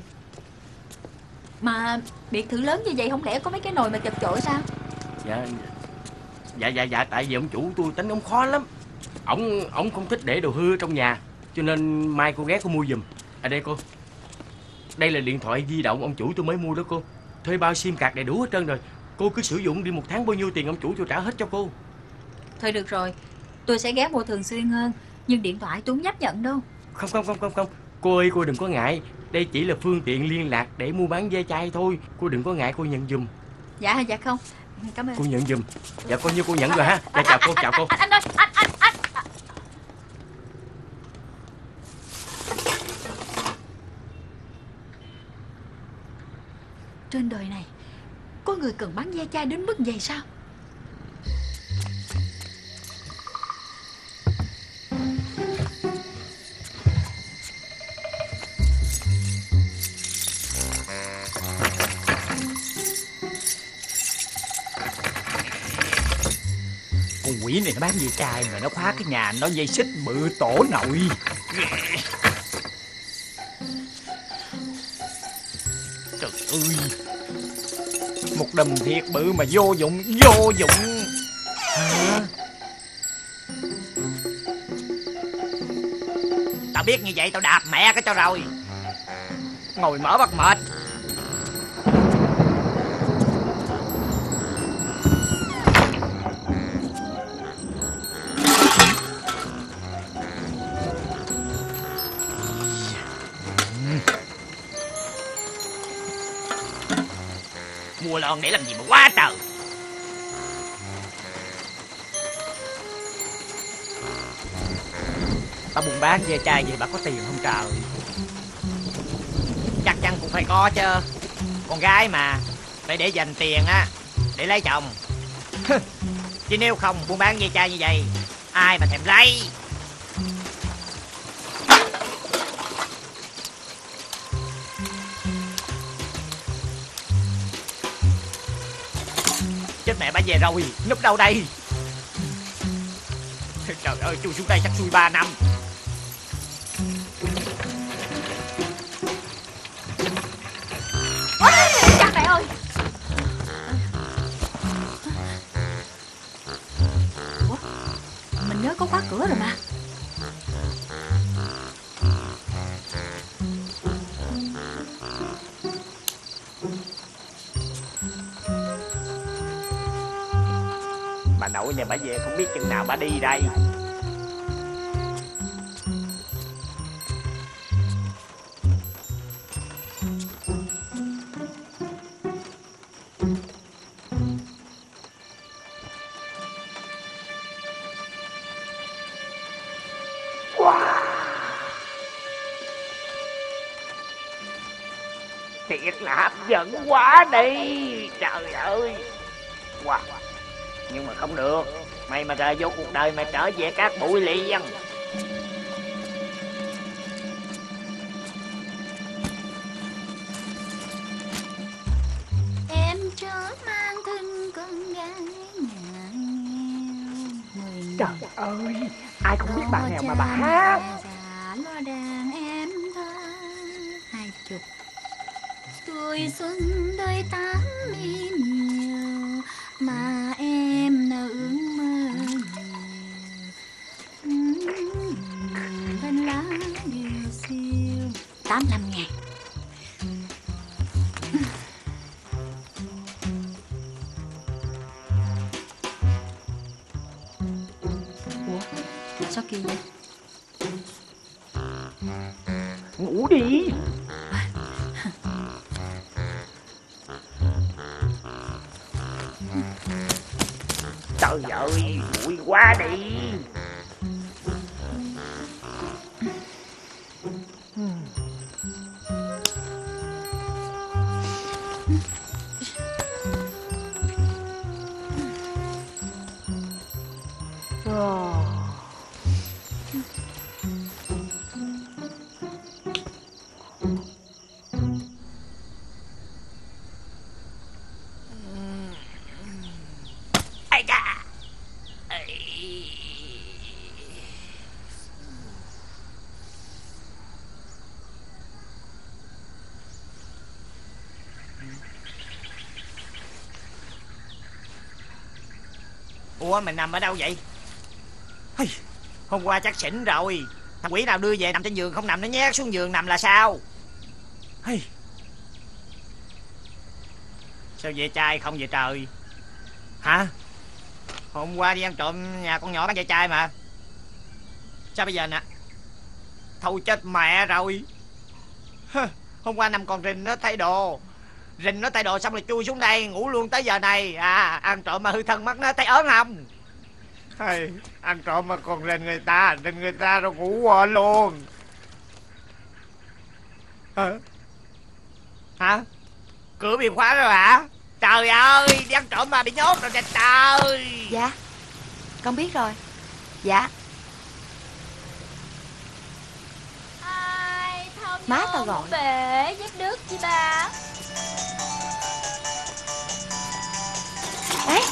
S10: Mà biệt thự lớn như vậy không lẽ có mấy cái nồi mà chật chội sao?
S7: Dạ, dạ, dạ, dạ, tại vì ông chủ tôi tính ông khó lắm. Ông, ông không thích để đồ hư trong nhà, cho nên mai cô ghé cô mua giùm. À đây cô, đây là điện thoại di động ông chủ tôi mới mua đó cô. Thuê bao sim card đầy đủ hết trơn rồi. Cô cứ sử dụng đi, một tháng bao nhiêu tiền ông chủ tôi trả hết cho cô.
S10: Thôi được rồi, tôi sẽ ghé mua thường xuyên hơn. Nhưng điện thoại tôi không dám nhận đâu.
S7: Không, không, không, không, không. Cô ơi, cô đừng có ngại. Đây chỉ là phương tiện liên lạc để mua bán ve chai thôi. Cô đừng có ngại, cô nhận giùm.
S10: Dạ, dạ không. Cảm ơn.
S7: Cô nhận giùm. Dạ coi như cô nhận rồi ha. Dạ chào cô, chào cô.
S10: Anh ơi, anh, anh, anh. Trên đời này có người cần bán ve chai đến mức vậy sao?
S15: Con quỷ này nó bán ve chai mà nó khóa cái nhà nó dây xích bự tổ nội. Trời ơi, một đầm thiệt bự mà vô dụng, vô dụng. Hả?
S8: Tao biết như vậy tao đạp mẹ cái cho rồi.
S15: Ngồi mở bắt mệt.
S8: Mua lon để làm gì mà quá trời.
S15: Tao buôn bán ve chai vậy bà có tiền không trời?
S8: Chắc chắn cũng phải có chứ. Con gái mà, phải để dành tiền á để lấy chồng. Chứ nếu không buôn bán ve chai như vậy, ai mà thèm lấy. Chết mẹ, bà về rồi, núp đâu đây? Trời ơi, chui xuống đây chắc chui ba năm.
S10: Ôi, cha mẹ ơi. Ủa, mình nhớ có khóa cửa rồi mà.
S15: nội này bà về không biết chừng nào bà đi đây. Thiệt là hấp dẫn quá đi. Trời ơi. Wow. Nhưng mà không được. Mày mà rời vô cuộc đời mày trở về các bụi liền.
S10: Em chớ mang thân con gái nhà nghèo.
S15: Trời ơi, ai không biết bà nghèo mà bà hát.
S10: Lo đàn em thơ hai chục tuổi xuân đời tám mươi nhiều mà em nỡ ước mơ nhiều. Thân lá điều siêu tám mươi lăm ngàn. Ủa sao kỳ vậy?
S15: Ngủ đi. Trời ơi, bụi quá đi.
S9: Ai da.
S15: Ủa mày nằm ở đâu vậy? Hey, hôm qua chắc xỉn rồi. Thằng quỷ nào đưa về nằm trên giường không nằm, nó nhét xuống giường nằm là sao? Hey. Sao về trai không vậy trời? Hả? Hôm qua đi ăn trộm nhà con nhỏ bán ve chai mà. Sao bây giờ nè? Thôi chết mẹ rồi. Hôm qua nằm còn rình nó thay đồ. Rình nó thay đồ xong rồi chui xuống đây ngủ luôn tới giờ này. À, ăn trộm mà hư thân mất nó thấy ớn không? Hey, ăn trộm mà còn rình người ta, rình người ta rồi ngủ quên luôn. Hả? Hả? Cửa bị khóa rồi hả? Trời ơi, đi ăn trộm mà bị nhốt rồi trời trời.
S1: Dạ, con biết rồi. Dạ.
S12: Ai thông
S1: Má tao
S12: vô
S1: gọi.
S12: một bể giúp nước chi bà.
S1: Ê,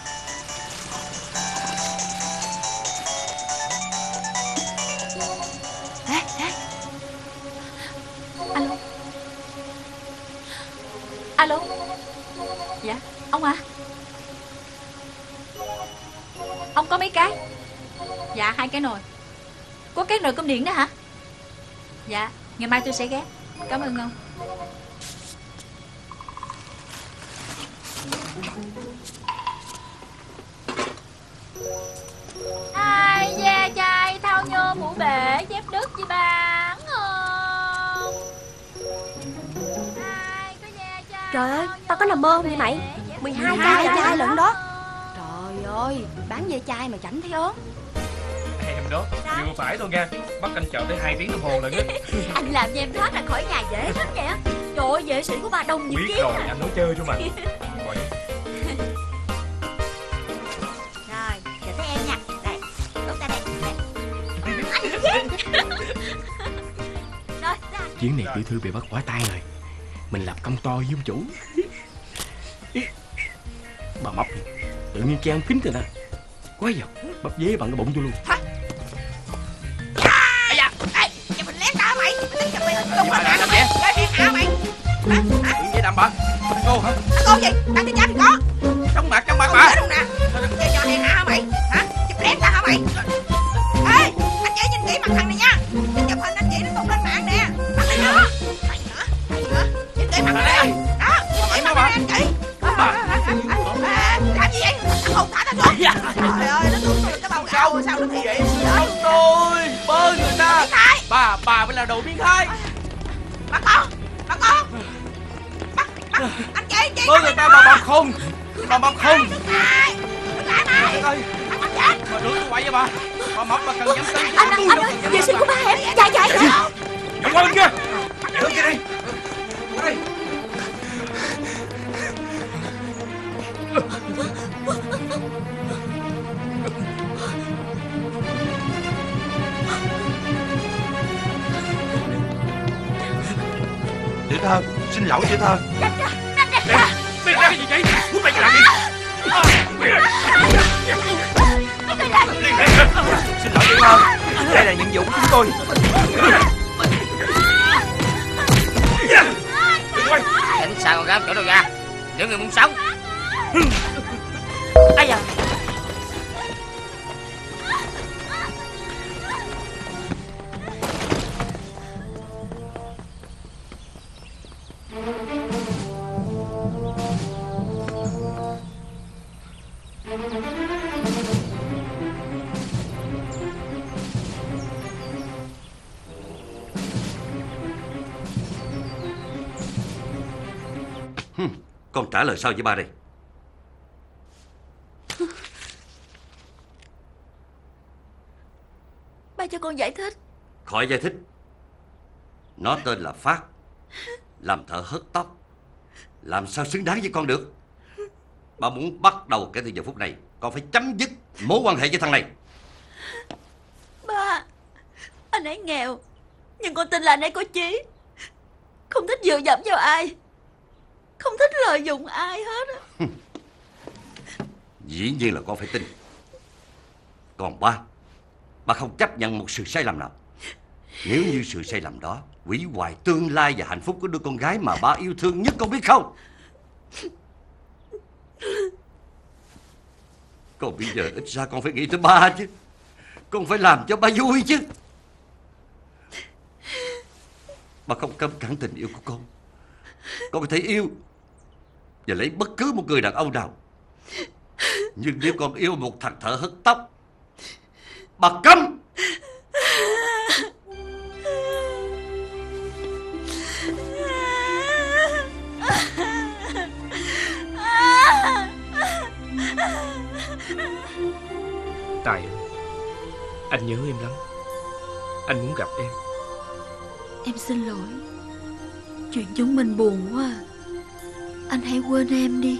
S1: ê, ê. Alo. Alo. Dạ, ông à. Ông có mấy cái? Dạ, hai cái nồi. Có cái nồi cơm điện đó hả? Dạ, ngày mai tôi sẽ ghé. Cảm ơn ông.
S12: Ai ve chai thao nhôm mũ bể dép đứt chi bán không?
S16: Trời ơi, tao có nằm mơ không vậy mày? mười hai chai ve chai lận đó. Trời ơi, bán ve chai mà chẳng thấy ớn.
S6: Em đó, vừa phải thôi nha. Bắt anh chờ tới hai tiếng đồng hồ lần á.
S1: Anh làm cho em thoát ra khỏi nhà dễ lắm vậy á. Trời ơi, vệ sĩ của ba đông dữ
S6: Biết
S1: kiếm
S6: rồi,
S1: à.
S6: anh nói chơi cho mà. Rồi.
S1: Rồi, chờ tới em nha. Đây, đốt ra đây. Đây. Anh chết. Rồi, ra.
S17: Chuyến này tiểu thư bị bắt quả tay rồi. Mình lập công to với ông chủ. Bà mập tự nhiên che ăn kính rồi nè. Quá giật, bắp dế bằng cái bụng vô luôn.
S8: Ây da, ê, cho mình lén ra mày. Mình tính gặp mày tung lên mạng mày. Lấy miệng hả mày? Hả? Hả?
S3: Chuyện gì đầm bà? Cô hả?
S8: Cô gì? Đang tin nhắn thì có.
S3: Trong mặt, trong mặt
S8: Không
S3: bà.
S8: nhớ đâu nè. Chơi trò đèn hả mày? Hả? Chụp lén ra hả mày? Ê, anh chị nhìn kỹ mặt thằng này nha. Cái chụp hình anh chị nó tung lên mạng nè. Mặt này nữa. Mày nữa. Mày nữa. Nhìn kỹ mặt này nè. Đó, nhìn kỹ mặt này nè anh chị. Làm gì vậy? Thằng hồn thả tao xuống.
S14: đồ biến thái.
S8: Bà con, bà con. Bắt, bắt, anh chị, chị.
S14: Bớ người ta bà bà khùng. Bà bà khùng.
S8: Đừng lại, đừng lại mày.
S14: Ơi,
S8: anh chết.
S14: bà đứa tôi quậy với bà. Bà mập bà cần nhắm tin.
S16: Anh, anh, anh ơi, vệ sinh của ba em. Chạy, chạy, chạy.
S13: Nhắm qua bên kia. Đứng kia đi. Qua đây.
S3: Tiểu Thơ, xin lỗi Tiểu Thơ.
S13: Mày ra cái gì vậy? Muốn mày làm gì?
S3: Xin lỗi Tiểu Thơ, đây là nhiệm vụ của chúng tôi.
S9: Tránh xa con gái chỗ đâu ra. Nếu người muốn sống.
S14: Ây da.
S2: Con trả lời sao với ba đây?
S1: Ba cho con giải thích.
S2: Khỏi giải thích. Nó tên là Phát, làm thợ hớt tóc. Làm sao xứng đáng với con được? Ba muốn bắt đầu kể từ giờ phút này, con phải chấm dứt mối quan hệ với thằng này.
S1: Ba, anh ấy nghèo, nhưng con tin là anh ấy có chí. Không thích dựa dẫm vào ai, không thích lợi dụng ai hết á.
S2: Dĩ nhiên là con phải tin. Còn ba, ba không chấp nhận một sự sai lầm nào. Nếu như sự sai lầm đó hủy hoại tương lai và hạnh phúc của đứa con gái mà ba yêu thương nhất, con biết không? Còn bây giờ ít ra con phải nghĩ tới ba chứ. Con phải làm cho ba vui chứ. Ba không cấm cản tình yêu của con. Con có thể yêu và lấy bất cứ một người đàn ông nào. Nhưng nếu con yêu một thằng thợ hớt tóc, bà cấm.
S6: Tài ơi, anh nhớ em lắm. Anh muốn gặp em.
S1: Em xin lỗi. Chuyện chúng mình buồn quá. Anh hãy quên em đi.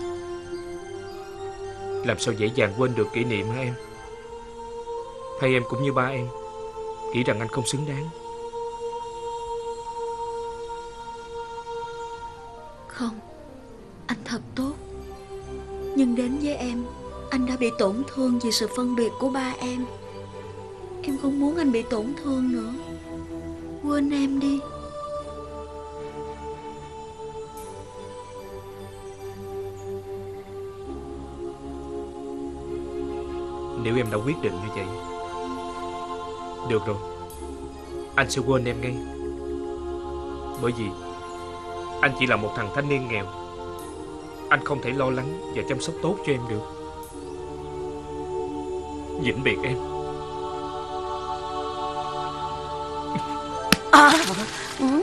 S6: Làm sao dễ dàng quên được kỷ niệm hả em? Hay em cũng như ba em, nghĩ rằng anh không xứng đáng?
S1: Không, anh thật tốt. Nhưng đến với em, anh đã bị tổn thương vì sự phân biệt của ba em. Em không muốn anh bị tổn thương nữa. Quên em đi.
S6: Nếu em đã quyết định như vậy, được rồi, anh sẽ quên em ngay. Bởi vì anh chỉ là một thằng thanh niên nghèo. Anh không thể lo lắng và chăm sóc tốt cho em được. Vĩnh biệt em.
S8: À, ừ.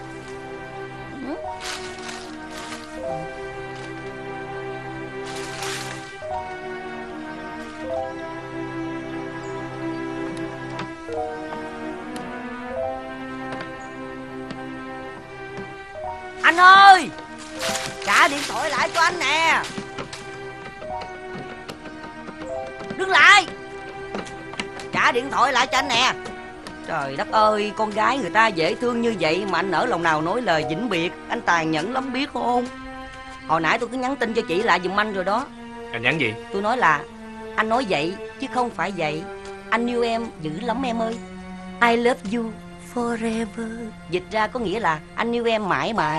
S14: Anh ơi, trả điện thoại lại cho anh nè. Đứng lại, trả điện thoại lại cho anh nè. Trời đất ơi, con gái người ta dễ thương như vậy mà anh nỡ lòng nào nói lời vĩnh biệt. Anh tàn nhẫn lắm biết không? Hồi nãy tôi cứ nhắn tin cho chị lại giùm anh rồi đó.
S6: Anh nhắn gì?
S14: Tôi nói là anh nói vậy chứ không phải vậy. Anh yêu em dữ lắm em ơi. I love you forever. Dịch ra có nghĩa là anh yêu em mãi mãi.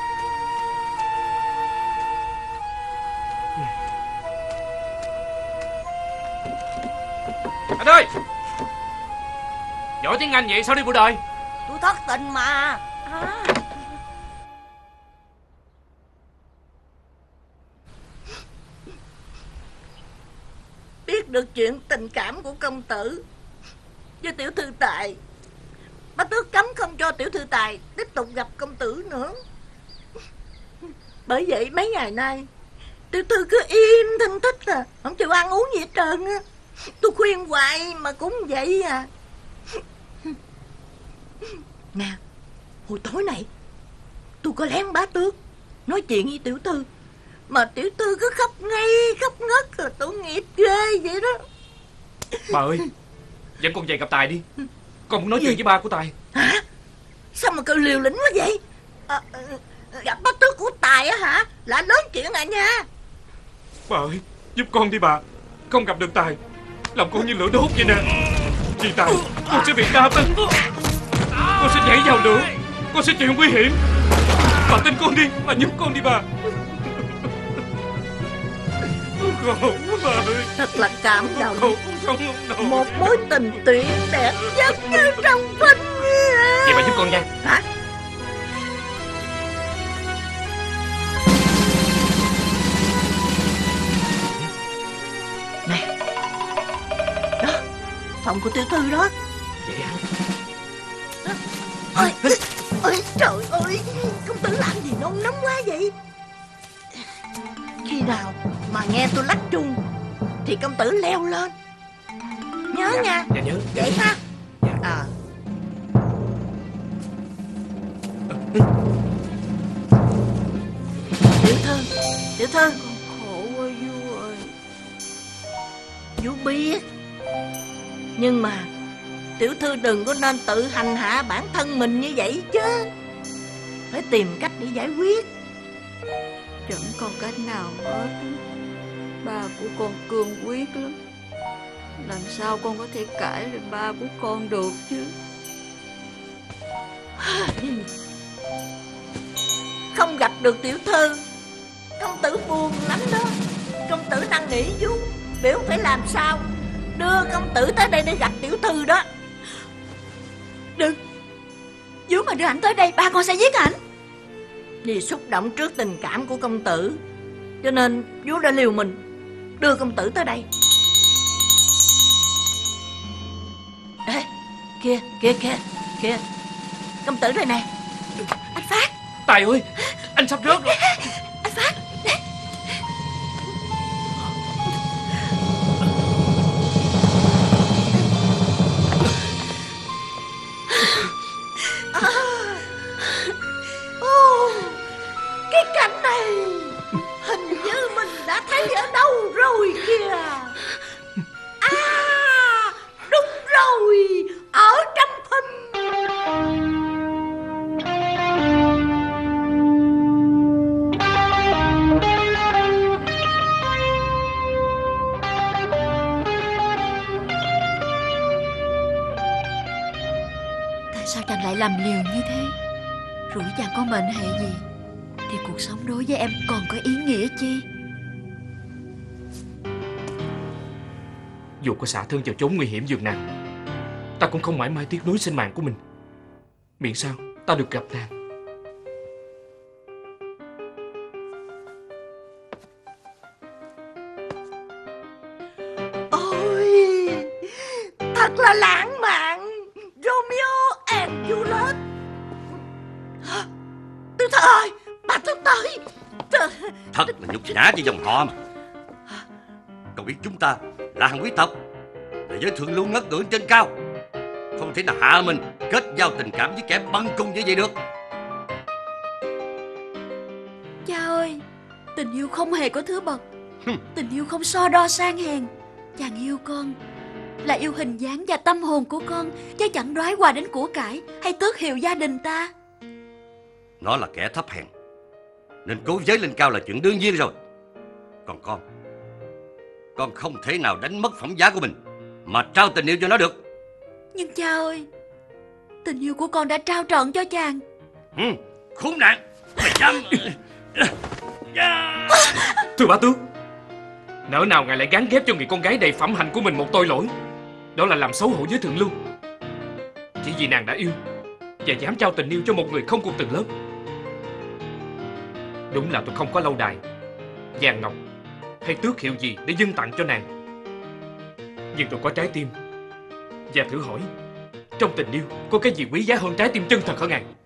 S6: Anh ơi, giỏi tiếng Anh vậy sao đi bộ đội?
S14: Tôi thất tình mà. À.
S8: Biết được chuyện tình cảm của công tử với tiểu thư Tài,
S18: bá tước cấm không cho tiểu thư Tài tiếp tục gặp công tử nữa. Bởi vậy mấy ngày nay tiểu thư cứ im thinh thích à, không chịu ăn uống gì hết trơn á. Tôi khuyên hoài mà cũng vậy à. Nè, hồi tối này tôi có lén bá tước nói chuyện với tiểu thư, mà tiểu thư cứ khóc ngay khóc ngất rồi, tội nghiệp ghê vậy đó.
S17: Bà ơi, dẫn con về gặp Tài đi. Con muốn nói chuyện với ba của Tài.
S18: Hả? Sao mà cậu liều lĩnh quá vậy? À, gặp bá tước của Tài á hả? Là lớn chuyện à nha.
S17: Bà ơi, giúp con đi bà. Không gặp được Tài, lòng con như lửa đốt vậy nè. Vì Tài, con sẽ bị đa tấn. Con sẽ nhảy vào lửa, con sẽ chịu nguy hiểm. Bà tin con đi, bà giúp con đi bà. Khổ bà ơi.
S18: Thật là cảm động.
S17: Khổ không nổi.
S18: Một mối tình tuyệt đẹp nhất như trong phim.
S17: Vậy bà giúp con nha.
S18: Hả? Nè, đó, phòng của tiểu thư đó.
S17: Vậy hả?
S18: Ôi, ôi, trời ơi, công tử làm gì nôn nóng quá vậy? Khi nào mà nghe tôi lắc chuông thì công tử leo lên. Nhớ
S17: dạ,
S18: nha.
S17: Dạ nhớ.
S18: Vậy ha. Dạ. À. Tiểu thư, tiểu thư. Khổ quá vú ơi. Vú biết. Nhưng mà tiểu thư đừng có nên tự hành hạ bản thân mình như vậy chứ. Phải tìm cách để giải quyết.
S1: Chẳng còn cách nào hết. Ba của con cương quyết lắm. Làm sao con có thể cãi lại ba của con được chứ?
S18: Không gặp được tiểu thư, công tử buồn lắm đó. Công tử năn nỉ vú, biểu phải làm sao đưa công tử tới đây để gặp tiểu thư đó.
S1: Đừng. Vú mà đưa ảnh tới đây, ba con sẽ giết ảnh.
S18: Vì xúc động trước tình cảm của công tử, cho nên vú đã liều mình đưa công tử tới đây. Ê, kia, kia, kia, kia, công tử đây nè. Anh Phát.
S17: Tài ơi, anh sắp rớt rồi.
S18: Anh Phát. À, ô, cái cảnh này hình như mình đã thấy ở đâu rồi kìa. À, đúng rồi, ở trong phim.
S1: Tại sao chàng lại làm liều như thế? Rủi chàng có mệnh hệ gì thì cuộc sống đối với em còn có ý nghĩa chi?
S17: Dù có xả thân vào chốn nguy hiểm dường nào, ta cũng không mãi mãi tiếc nuối sinh mạng của mình, miễn sao ta được gặp nàng.
S18: Ôi, thật là lãng mạn. Romeo and Juliet. Tiểu thư ơi, bà tôi tới.
S2: Thật là nhục nhã cho dòng họ mà. Cậu biết chúng ta là hàng quý tộc, là giới thượng lưu ngất ngưỡng trên cao, không thể nào hạ mình kết giao tình cảm với kẻ băng cung như vậy được.
S1: Cha ơi, tình yêu không hề có thứ bậc. Tình yêu không so đo sang hèn. Chàng yêu con là yêu hình dáng và tâm hồn của con, chứ chẳng đoái qua đến của cải hay tước hiệu gia đình ta.
S2: Nó là kẻ thấp hèn, nên cố giới lên cao là chuyện đương nhiên rồi. Còn con, con không thể nào đánh mất phẩm giá của mình mà trao tình yêu cho nó được.
S1: Nhưng cha ơi, tình yêu của con đã trao trọn cho chàng.
S2: Ừ, khốn nạn, mày dám.
S17: Thưa bá tước, nỡ nào ngài lại gán ghép cho người con gái đầy phẩm hạnh của mình một tội lỗi, đó là làm xấu hổ với thượng lưu. Chỉ vì nàng đã yêu và dám trao tình yêu cho một người không cùng tầng lớp. Đúng là tôi không có lâu đài, vàng ngọc hay tước hiệu gì để dâng tặng cho nàng, nhưng tôi có trái tim. Và thử hỏi, Trong tình yêu có cái gì quý giá hơn trái tim chân thật hả ngài?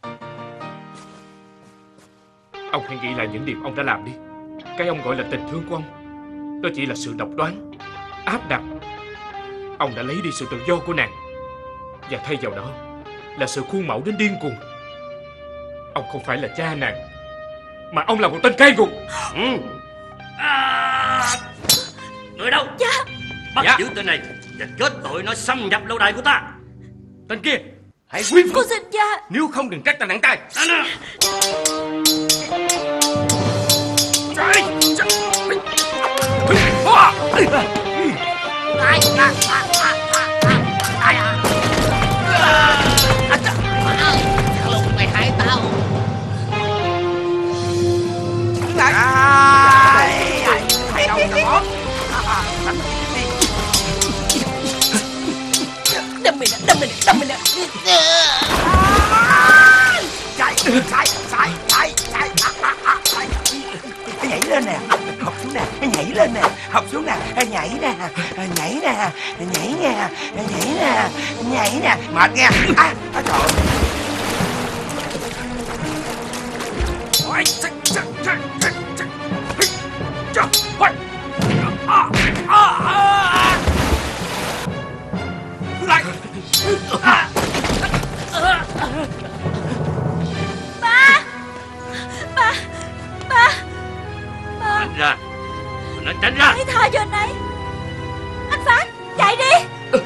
S17: Ông hãy nghĩ lại những điều ông đã làm đi. Cái ông gọi là tình thương của ông, đó chỉ là sự độc đoán, áp đặt. Ông đã lấy đi sự tự do của nàng, và thay vào đó là sự khuôn mẫu đến điên cuồng. Ông không phải là cha nàng, mà ông là một tên cai ngục.
S2: Ừ. À, người đâu?
S1: Cha.
S2: Bắt
S17: Dạ.
S2: giữ tên này và kết tội nó xâm nhập lâu đài của ta.
S13: Tên kia, hãy quy phục.
S1: Con xin cha.
S13: Nếu không đừng trách ta nặng tay.
S2: Anh à.
S8: Mày hại tao.
S14: Mày đâu tao bỏ.
S8: Đâm mình nè, đâm mình nè, đâm mình nè.
S14: Chạy, chạy, chạy, chạy, chạy. Nhảy lên nè, học xuống nè, nhảy lên nè, học xuống nè, nhảy nè, nhảy nè, nhảy nè, nhảy nè, nhảy nè, mệt nghe. À, à trời ơi. Ôi, chạy, chạy, chạy, chạy, chạy. Chạy, ôi. À, à, à. Lại. À.
S1: Ba. Ba. Ba. Ba.
S2: Tránh ra. Mình nói tránh ra.
S1: Hãy tha cho anh ấy. Anh Phát, chạy đi.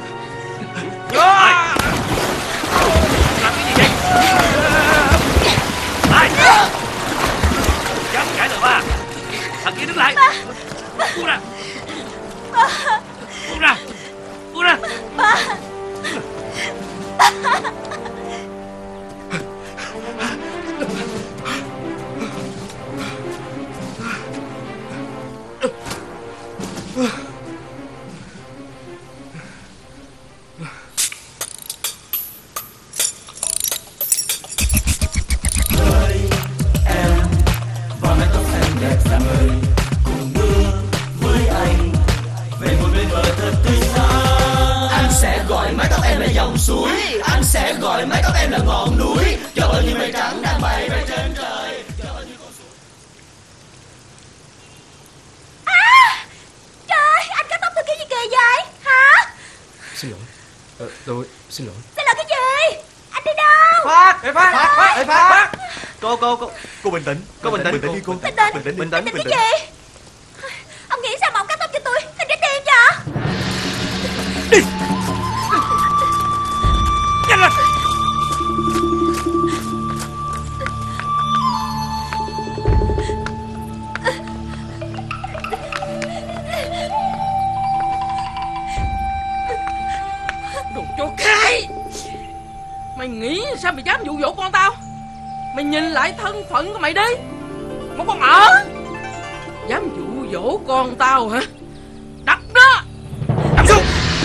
S2: Ai? Làm cái gì vậy? Ai? Dám cãi lời ba? Thằng kia đứng lại. Buông ra. Buông ra. Buông ra.
S1: Ba.
S11: Suối, anh sẽ gọi mái tóc em là ngọn núi, cho bao nhiêu mây trắng đang bay bay trên trời.
S1: À, trời, anh cắt tóc từ kiểu gì kỳ vậy hả?
S17: Xin lỗi. Ờ, tôi xin lỗi.
S1: Xin lỗi cái gì? Anh đi đâu?
S7: Phát,
S17: Ê Phát,
S7: Phát, Phát,
S17: Ê
S7: Phát,
S17: Phát.
S7: Cô, cô, cô, cô bình tĩnh, cô bình tĩnh,
S17: bình tĩnh đi cô.
S1: Bình tĩnh,
S17: bình tĩnh,
S1: bình tĩnh, bình tĩnh cái gì? Ông nghĩ sao mà ông cắt tóc cho tôi? Anh đã điên vậy?
S17: Đi. Nhanh lên.
S4: Đồ chó cái. Mày nghĩ sao mày dám dụ dỗ con tao? Mày nhìn lại thân phận của mày đi. Một con ở dám dụ dỗ con tao hả? Đập đó.
S17: Đập xuống.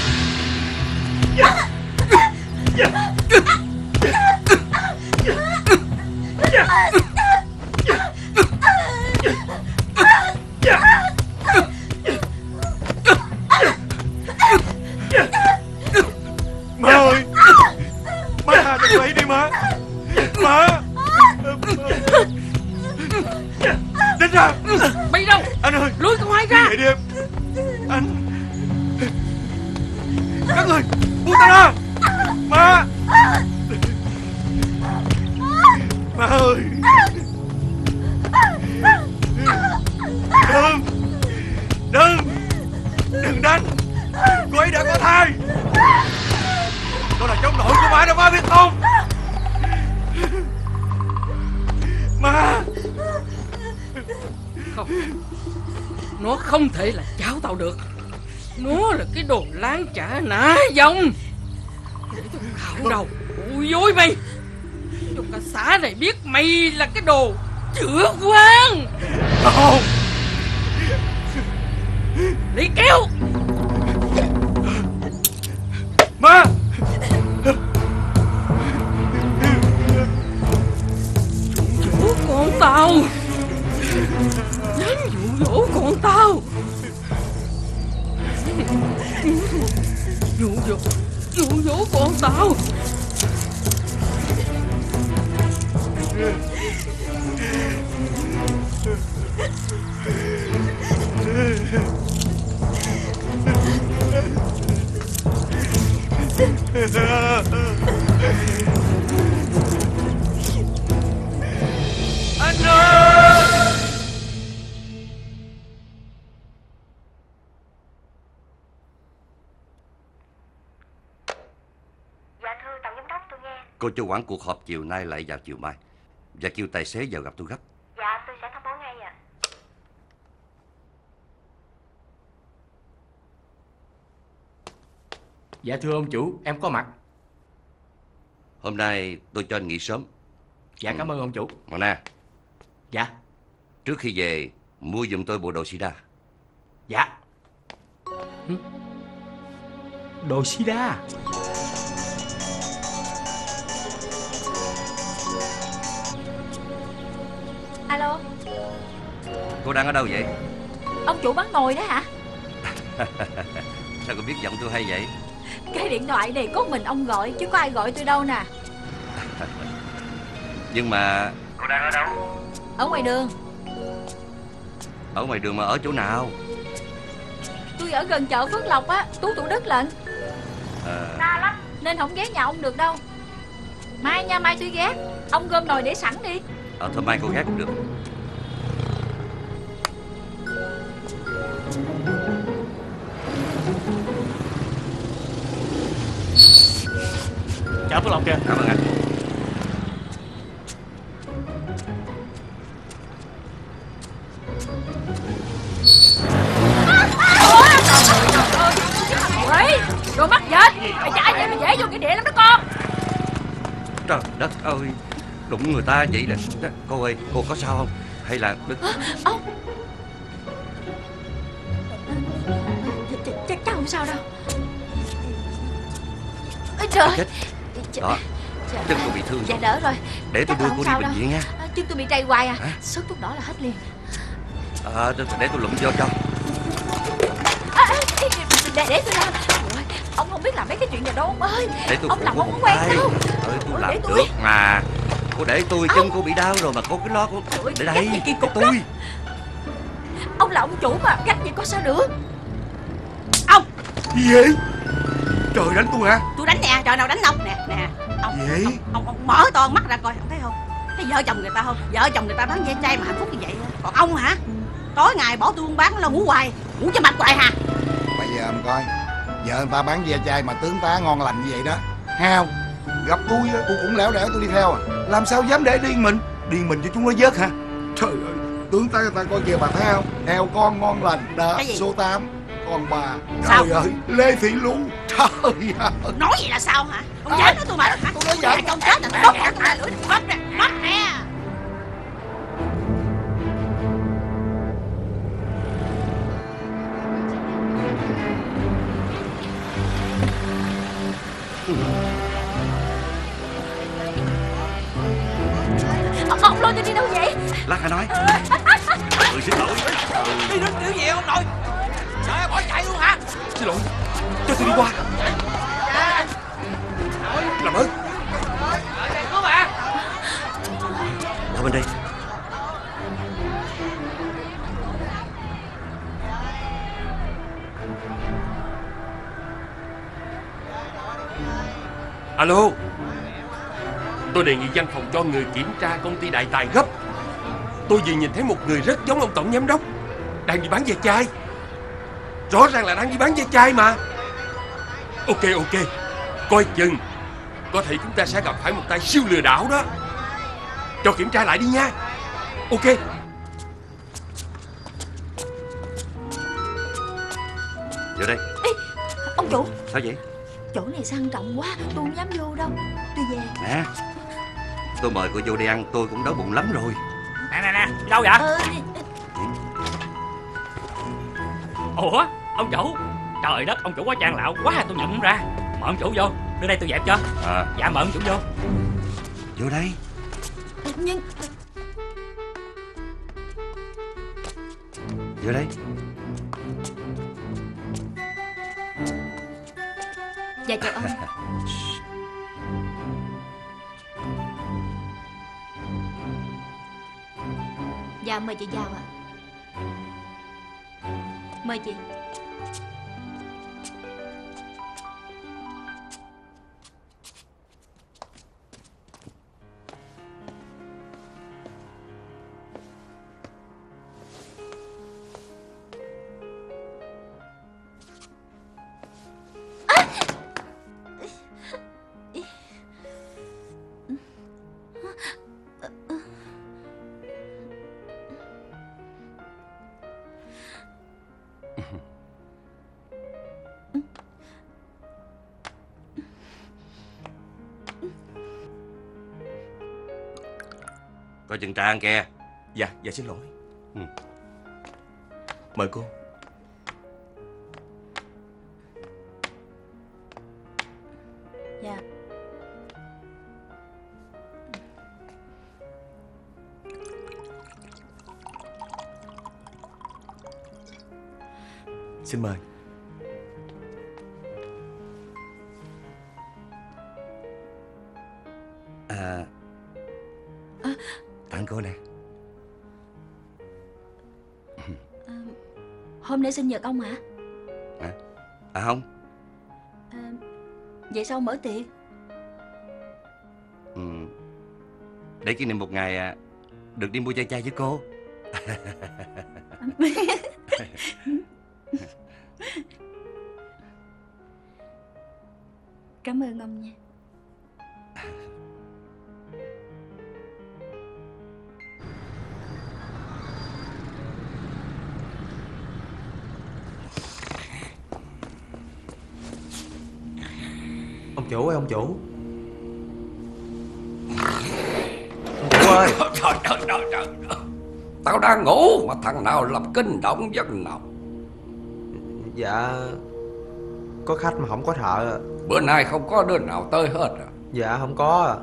S17: Má ơi, má đừng vậy đi má. Má. Đến ra.
S4: Mày đâu?
S17: Anh ơi,
S4: lùi con hai ra.
S17: Vậy đi em. Anh. Các người buông ta ra. Má. Má ơi. Đừng. Đừng. Đừng đánh. Cô ấy đã có thai. Đó là cháu nội của má đó, má biết không? Má.
S4: Không, nó không thể là cháu tao được. Nó là cái đồ láng chả nã dòng. Để tao khảo đầu ui dối mày, cho cả xã này biết mày là cái đồ chữa quan.
S17: Không.
S4: Đi kéo.
S17: Má.
S4: Dụ dỗ con tao. Dám dụ dỗ con tao. Dụ dỗ, dụ dỗ con tao.
S11: Anh ơi!
S16: Dạ thưa tổng giám đốc, tôi nghe.
S2: Cô cho hoãn cuộc họp chiều nay lại vào chiều mai, và kêu tài xế vào gặp tôi gấp.
S16: Dạ tôi sẽ thông báo ngay ạ.
S7: Dạ thưa ông chủ, em có mặt.
S2: Hôm nay tôi cho anh nghỉ sớm.
S7: Dạ cảm ơn ông chủ.
S2: Ngọc Na.
S7: Dạ.
S2: Trước khi về, mua giùm tôi bộ đồ sida.
S7: Dạ. Đồ sida.
S12: Alo,
S2: Cô đang ở đâu vậy?
S12: ông chủ bán nồi đó hả?
S2: Sao cô biết giọng tôi hay vậy?
S12: Cái điện thoại này có mình ông gọi chứ có ai gọi tôi đâu nè.
S2: Nhưng mà cô đang ở đâu?
S12: Ở ngoài đường.
S2: Ở ngoài đường mà ở chỗ nào?
S12: Tôi ở gần chợ Phước Lộc á, Tú Thủ Đức lận.
S2: À,
S12: Xa lắm nên không ghé nhà ông được đâu. Mai nha, mai tôi ghé. Ông gom nồi để sẵn đi.
S2: à thôi mai cô ghé cũng được.
S7: Chào Phước Lộc kìa.
S2: Cảm ơn anh.
S12: Quỷ, đồ mắc dệt. Mày chạy vậy mày dễ vô cái địa lắm đó con.
S2: Trời đất ơi, đụng người ta vậy là... Cô ơi, cô có sao không? Hay là...
S12: Ông Ch chắc chắc không sao đâu. Ôi trời.
S2: Chết. Đó,
S12: Trời.
S2: chân cô bị thương.
S12: Dạ đỡ rồi.
S2: Để tôi
S12: Chắc
S2: đưa
S12: là
S2: cô
S12: không
S2: đi
S12: sao
S2: bệnh
S12: đâu.
S2: viện nha.
S12: À, chân tôi bị trầy hoài à. Sốt thuốc đỏ là hết liền.
S2: À, để, để tôi lụm vô cho.
S12: À, à, để, để tôi làm. Ôi, ông không biết làm mấy cái chuyện này đâu ông ơi.
S2: Để tôi
S12: Ông
S2: phụ
S12: làm
S2: cô
S12: ông
S2: một
S12: không quen
S2: tay.
S12: đâu.
S2: Ơi, tôi
S12: Ôi,
S2: làm
S12: để tôi.
S2: được mà. Cô để tôi, chân cô bị đau rồi mà cô cứ lo cô...
S12: Ôi,
S2: Để
S12: gắt
S2: đây,
S12: gì kỳ
S2: để
S12: cục
S2: tôi.
S12: đó. Ông là ông chủ mà, gắt vậy có sao được.
S6: Gì vậy? Trời đánh tôi hả?
S8: Tôi đánh nè, trời nào đánh ông nè nè. Ông,
S6: Vậy?
S8: ông, ông, ông mở to mắt ra coi, ông thấy không? Thấy vợ chồng người ta không? Vợ chồng người ta bán ve chai mà hạnh phúc như vậy. Còn ông hả? Tối ngày bỏ tôi buôn bán lo ngủ hoài, ngủ cho mệt hoài hả?
S19: Bây giờ em coi, vợ người ta bán ve chai mà tướng tá ngon lành như vậy đó, hao. Gặp tôi á, tôi cũng lẻo đẻo tôi đi theo à. Làm sao dám để điên mình? Điên mình cho chúng nó vớt hả? Trời ơi, tướng tá người ta coi kìa bà thấy không? Heo con ngon lành, đó, số tám. Còn bà,
S8: Sao?
S19: trời ơi, Lê Thị Lu. Trời ơi.
S8: Nói vậy là sao hả? Ông dám nói tôi mà hả? Tôi nói vậy. Con chết là tôi đốt cổ tôi ra lưỡi, mất nè, mất nè.
S12: Ông, ông lôi tôi đi đâu vậy?
S2: Lát hãy nói. Ừ, xin lỗi.
S14: Đi đứng kiểu gì ông nội? Trời ơi, bỏ chạy luôn hả?
S6: Xin lỗi, cho tôi đi qua. Làm ơn.
S14: Cứu bà.
S2: Qua bên đây.
S6: Alo. Tôi đề nghị văn phòng cho người kiểm tra công ty Đại Tài gấp. Tôi vừa nhìn thấy một người rất giống ông tổng giám đốc đang đi bán ve chai. Rõ ràng là đang đi bán ve chai mà. Ok ok, coi chừng có thể chúng ta sẽ gặp phải một tay siêu lừa đảo đó. Cho kiểm tra lại đi nha. Ok.
S2: Vô đây.
S12: Ê, ông chủ,
S2: Sao vậy?
S12: chỗ này sang trọng quá, tôi không dám vô đâu. Tôi về.
S2: Nè, tôi mời cô vô đi ăn, tôi cũng đói bụng lắm rồi.
S15: Nè nè nè, đi đâu vậy?
S12: Ờ,
S15: Ủa, ông chủ. Trời đất, ông chủ quá trang lạo quá, tôi nhận không ra. Mời ông chủ vô, đưa đây tôi dẹp cho.
S2: À.
S15: Dạ mời ông chủ vô.
S2: Vô đây.
S12: Nhưng
S2: Vô đây.
S12: dạ chào ông.
S10: Dạ mời chị vào ạ. Mời chị.
S2: Coi chừng Trang kìa.
S13: Dạ, dạ xin lỗi.
S2: Ừ.
S13: Mời cô.
S10: Dạ.
S13: Xin mời.
S2: À, tặng cô nè.
S10: À, hôm nay sinh nhật ông hả?
S2: À, à không.
S10: À, vậy sao mở tiệc?
S2: Ừ. Để kỷ niệm một ngày à, được đi mua chai chai với cô.
S10: Cảm ơn ông nha.
S20: Ông chủ ơi, ông chủ.
S5: Ông chủ ơi. Trời trời trời trời. Tao đang ngủ mà thằng nào làm kinh động giấc nào?
S20: Dạ, có khách mà không có thợ.
S5: Bữa nay không có đứa nào tới hết à?
S20: Dạ không có.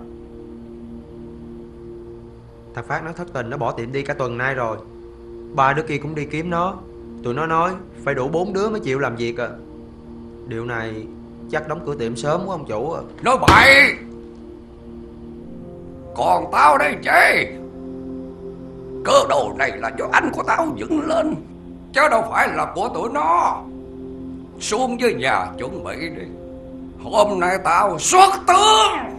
S20: Thằng Phát nó thất tình, nó bỏ tiệm đi cả tuần nay rồi. Ba đứa kia cũng đi kiếm nó. Tụi nó nói phải đủ bốn đứa mới chịu làm việc à. Điều này chắc đóng cửa tiệm sớm quá ông chủ à.
S5: Nói bậy. Còn tao đây chứ. Cơ đồ này là do anh của tao dựng lên, chứ đâu phải là của tụi nó. Xuống với nhà chuẩn bị đi. Hôm nay tao xuất tướng.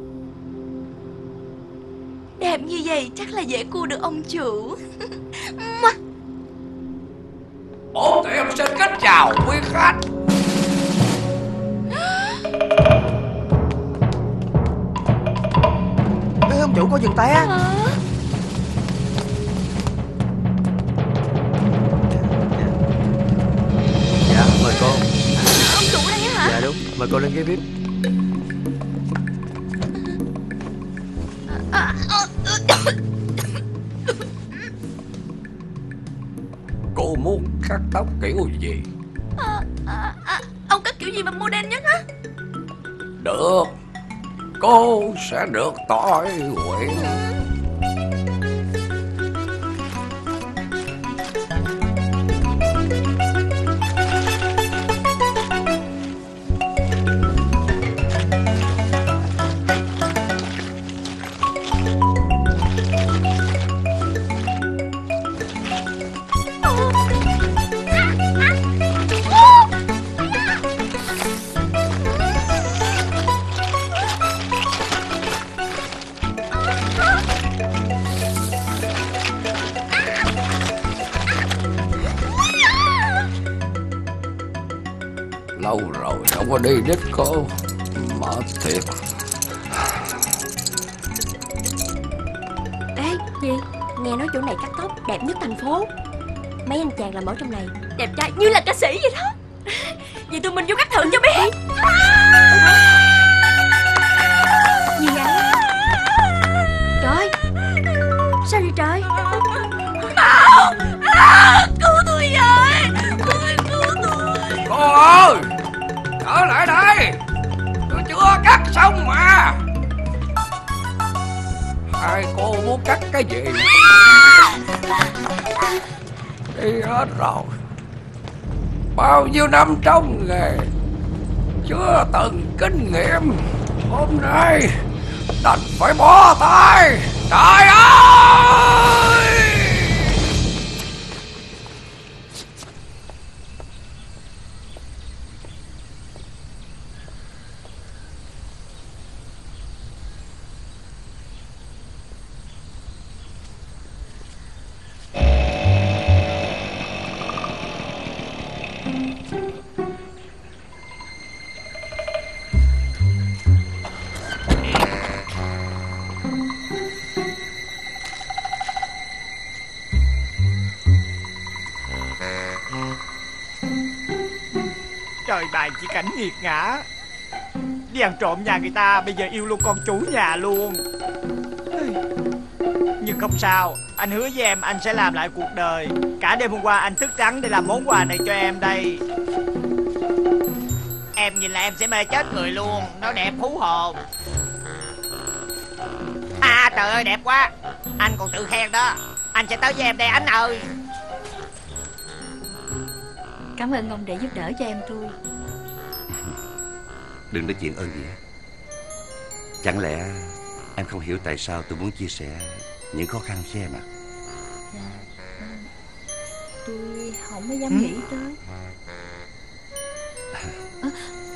S12: Đẹp như vậy chắc là dễ cua được ông chủ.
S5: Bộ tiệm xin kính chào quý khách.
S20: Ê, ông chủ có dừng té.
S12: À.
S20: Dạ mời cô.
S12: Ông chủ đây hả?
S20: Dạ đúng, mời cô lên ghế vi ai pi.
S12: À, à,
S5: Cô muốn cắt tóc kiểu gì?
S12: à, à, à, ông cắt kiểu gì mà modern nhất á?
S5: Được, cô sẽ được tỏi nguyện. Lâu rồi không có đi disco, mệt thiệt.
S16: Ê, gì? Nghe nói chỗ này cắt tóc đẹp nhất thành phố. Mấy anh chàng làm ở trong này đẹp trai như là ca sĩ vậy đó. Vậy tụi mình vô cắt thử cho biết. Gì vậy? Trời, sao vậy trời?
S12: Bảo, à, cứu tôi với. Cứu tôi.
S5: Cô ơi, trở lại đây. Tôi chưa cắt xong mà. Hai cô muốn cắt cái gì? Đi hết rồi. Bao nhiêu năm trong nghề chưa từng kinh nghiệm, hôm nay đành phải bó tay. Trời ơi!
S15: Trời, bài chỉ cảnh nghiệt ngã. Đi ăn trộm nhà người ta, bây giờ yêu luôn con chủ nhà luôn. Nhưng không sao, anh hứa với em anh sẽ làm lại cuộc đời. Cả đêm hôm qua anh thức trắng để làm món quà này cho em đây. Em nhìn là em sẽ mê chết người luôn. Nó đẹp hú hồn. À trời ơi đẹp quá. Anh còn tự khen đó. Anh sẽ tới với em đây anh ơi.
S10: Cảm ơn ông để giúp đỡ cho em tôi.
S2: Đừng nói chuyện ơn gì. Chẳng lẽ em không hiểu tại sao tôi muốn chia sẻ những khó khăn với em à?
S10: Dạ, tôi không có dám nghĩ tới. À.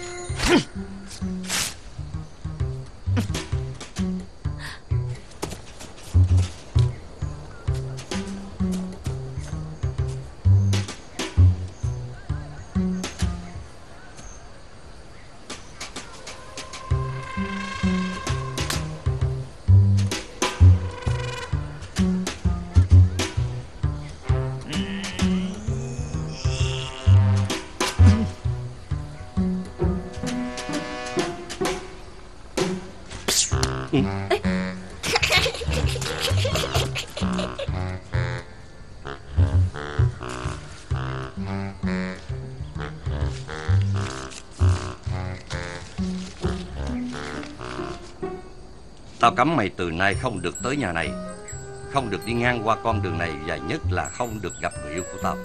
S2: Tao cấm mày từ nay không được tới nhà này, không được đi ngang qua con đường này, và nhất là không được gặp người yêu của tao.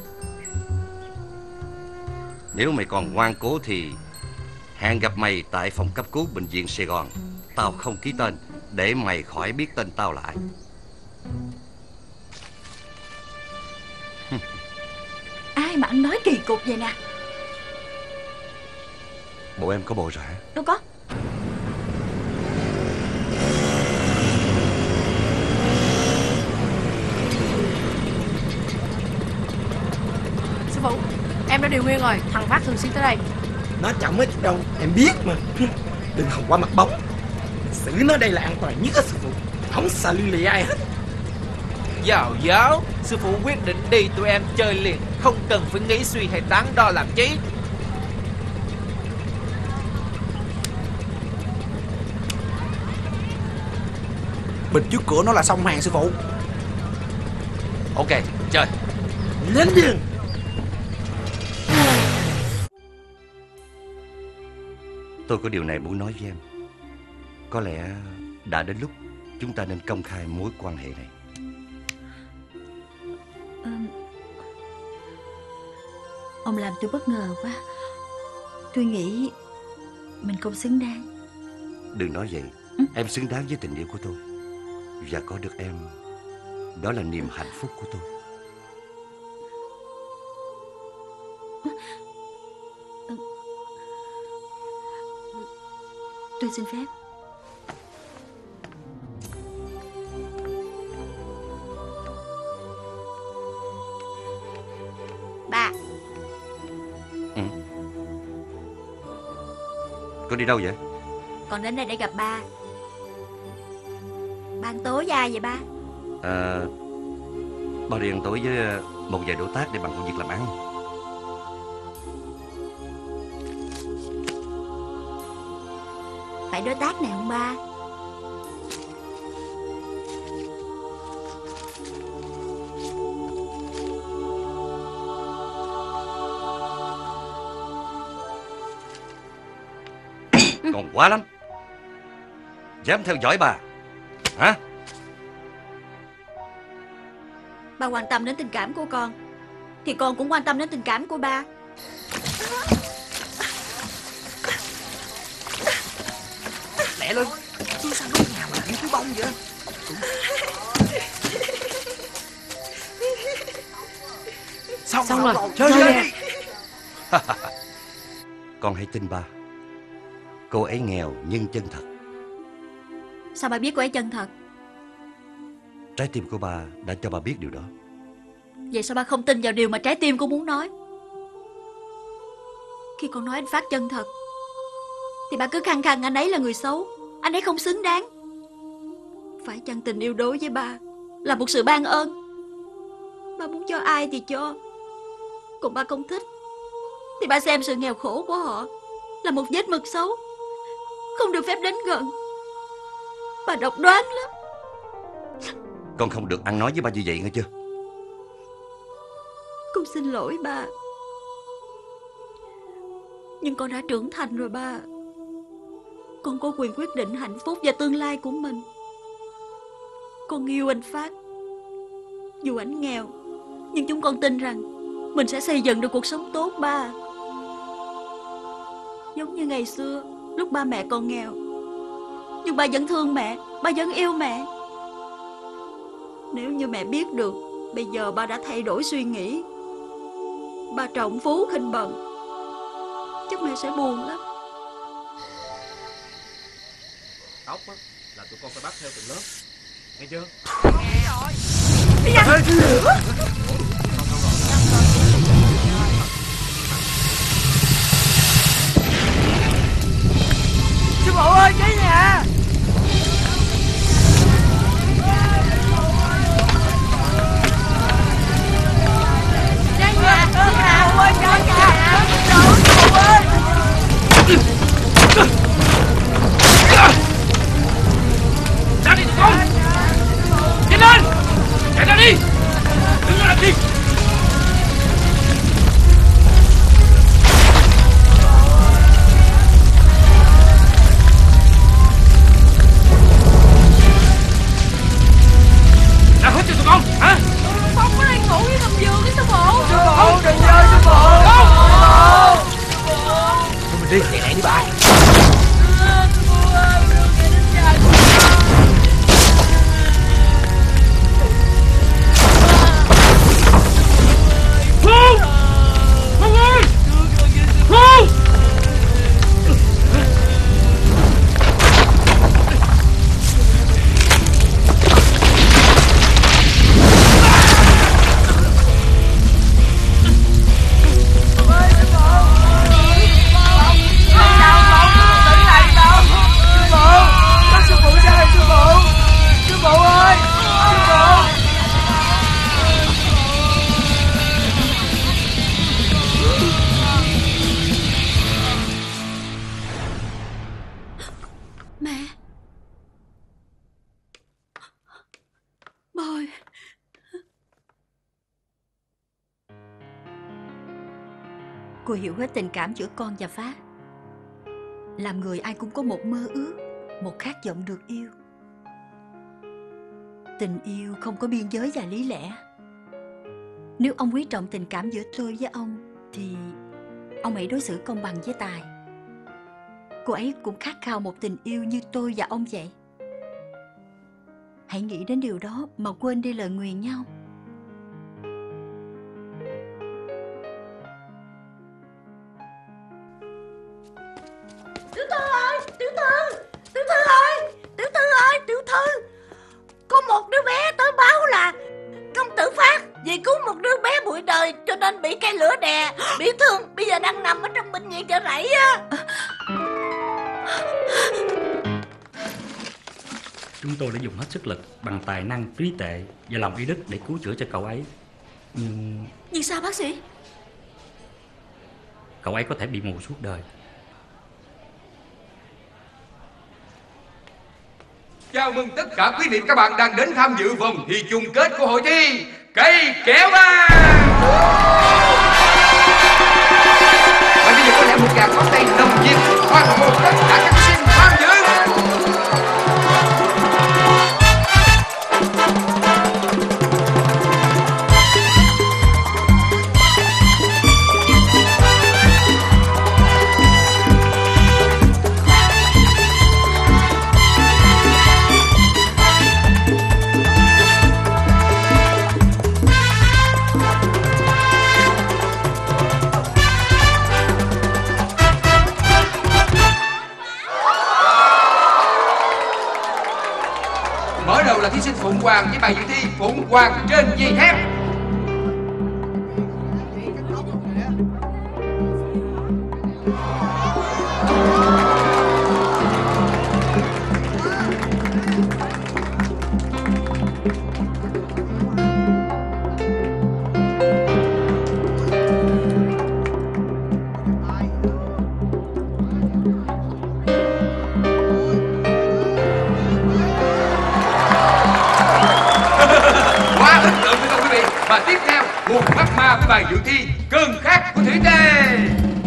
S2: Nếu mày còn ngoan cố thì hẹn gặp mày tại phòng cấp cứu bệnh viện Sài Gòn. Tao không ký tên để mày khỏi biết tên tao là ai.
S10: Ai mà ăn nói kỳ cục vậy nè?
S2: Bộ em có bồ rồi hả?
S10: Đâu có.
S21: Sư phụ, em đã điều nguyên rồi. Thằng Phát thường xuyên tới đây.
S14: Nó chẳng mấy chút đâu, em biết mà. Đừng hòng qua mặt bóng. Xử nó đây là an toàn nhất á sư phụ. Không sợ liên lụy ai hết.
S3: Giáo giáo, sư phụ quyết định đi, tụi em chơi liền, không cần phải nghĩ suy hay đắn đo làm chi.
S14: Bịch trước cửa nó là xong hàng sư phụ.
S3: Ok, chơi.
S14: Lên đường.
S2: Tôi có điều này muốn nói với em. Có lẽ đã đến lúc chúng ta nên công khai mối quan hệ này.
S10: À, ông làm tôi bất ngờ quá. Tôi nghĩ mình không xứng đáng.
S2: Đừng nói vậy.
S10: Ừ.
S2: Em xứng đáng với tình yêu của tôi. Và có được em, đó là niềm hạnh phúc của tôi.
S10: Tôi xin phép.
S1: Ba.
S2: Ừ. Con đi đâu vậy?
S1: Con đến đây để gặp ba. Ba ăn tối với ai vậy ba?
S2: À, ba đi ăn tối với một vài đối tác để bằng công việc làm ăn.
S1: Phải đối tác này không ba?
S2: Còn quá lắm. Dám theo dõi bà hả?
S1: Ba quan tâm đến tình cảm của con thì con cũng quan tâm đến tình cảm của ba.
S14: Lẹ lên. Chứ sao nó nhà mà như túi bông vậy? Xong,
S21: Xong
S14: rồi,
S21: rồi,
S14: chơi
S21: chơi
S14: đi.
S2: Con hãy tin ba. Cô ấy nghèo nhưng chân thật.
S1: Sao ba biết cô ấy chân thật?
S2: Trái tim của ba đã cho ba biết điều đó.
S1: Vậy sao ba không tin vào điều mà trái tim cô muốn nói? Khi con nói anh Phát chân thật thì ba cứ khăng khăng anh ấy là người xấu, anh ấy không xứng đáng. Phải chăng tình yêu đối với ba là một sự ban ơn? Ba muốn cho ai thì cho, còn ba không thích thì ba xem sự nghèo khổ của họ là một vết mực xấu, không được phép đến gần. Ba độc đoán lắm.
S2: Con không được ăn nói với ba như vậy nghe chưa?
S1: Con xin lỗi ba, nhưng con đã trưởng thành rồi ba. Con có quyền quyết định hạnh phúc và tương lai của mình. Con yêu anh Phát. Dù anh nghèo, nhưng chúng con tin rằng mình sẽ xây dựng được cuộc sống tốt ba. Giống như ngày xưa, lúc ba mẹ còn nghèo, nhưng ba vẫn thương mẹ, ba vẫn yêu mẹ. Nếu như mẹ biết được bây giờ ba đã thay đổi suy nghĩ, ba trọng phú khinh bần, chắc mẹ sẽ buồn lắm.
S17: Tóc á, là tụi con phải bắt theo từng lớp, nghe chưa?
S8: Nghe rồi.
S17: Đi ra.
S8: Sư phụ ơi, cháy nhà. Cháy nhà, cháy nhà ơi, cháy nhà. Sư phụ ơi.
S17: Ra đi tụi con. Nhanh lên. Chạy ra đi. Đừng có làm gì. Ra hết cho tụi con, hả?
S8: Phong có đang ngủ với nằm giường với sư phụ.
S17: Sư phụ, đừng chơi sư phụ. Không. Thôi mình đi, chạy lẹ đi bà. Phong! Phong ơi! Phong!
S10: Cô hiểu hết tình cảm giữa con và Phát. Làm người ai cũng có một mơ ước, một khát vọng được yêu. Tình yêu không có biên giới và lý lẽ. Nếu ông quý trọng tình cảm giữa tôi với ông thì ông hãy đối xử công bằng với Tài. Cô ấy cũng khát khao một tình yêu như tôi và ông vậy. Hãy nghĩ đến điều đó mà quên đi lời nguyền nhau.
S18: Tiểu Thư ơi, Tiểu Thư, Tiểu Thư ơi, Tiểu Thư ơi, Tiểu Thư. Có một đứa bé tới báo là công tử Phát vì cứu một đứa bé bụi đời cho nên bị cây lửa đè, bị thương, bây giờ đang nằm ở trong bệnh viện Chợ Rẫy á.
S9: Chúng tôi đã dùng hết sức lực bằng tài năng, trí tuệ và lòng y đức để cứu chữa cho cậu ấy. Nhưng...
S1: Nhưng sao bác sĩ?
S9: Cậu ấy có thể bị mù suốt đời.
S5: Chào mừng tất cả quý vị các bạn đang đến tham dự vòng thi chung kết của hội thi Cây Kéo Vàng. Và bây giờ có lẽ một dàn pháo tay nồng nhiệt hoan hô tất cả các sinh tham dự. Mở đầu là thí sinh Phụng Hoàng với bài dự thi Phụng Hoàng trên dây thép. Và tiếp theo, Hồn Mắt Ma với bài dự thi Cơn Khát của Thủy Tê.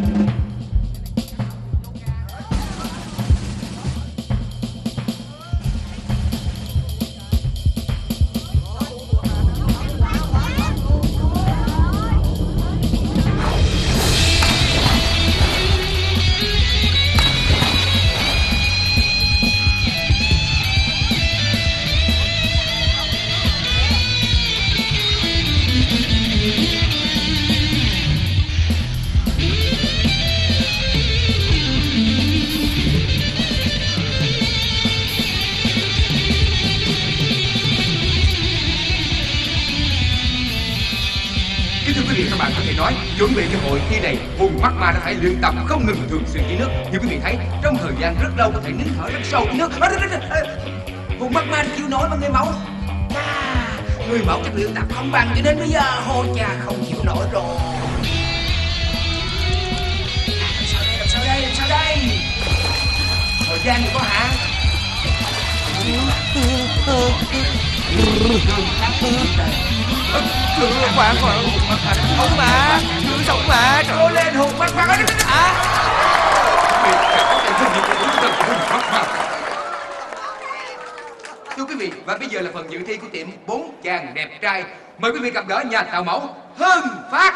S5: Chuẩn bị cho hội thi này, Hồn Mắt Ma đã phải luyện tập không ngừng thường xuyên dưới nước. Như quý vị thấy, trong thời gian rất lâu có thể nín thở rất sâu dưới nước. Hồn Mắt Ma chịu nổi mà người mẫu. À, người mẫu chắc luyện tập không bằng, cho đến bây giờ hô cha không chịu nổi rồi. À, làm sao đây, làm sao đây, làm sao đây? Thời gian thì có hạn.
S14: Khoan khoan, sống mà, sống mà, cố lên Hồn Mắt Ma. À.
S5: Thưa quý vị, và bây giờ là phần dự thi của tiệm Bốn Chàng Đẹp Trai. Mời quý vị gặp gỡ nhà tạo mẫu Hưng Phát.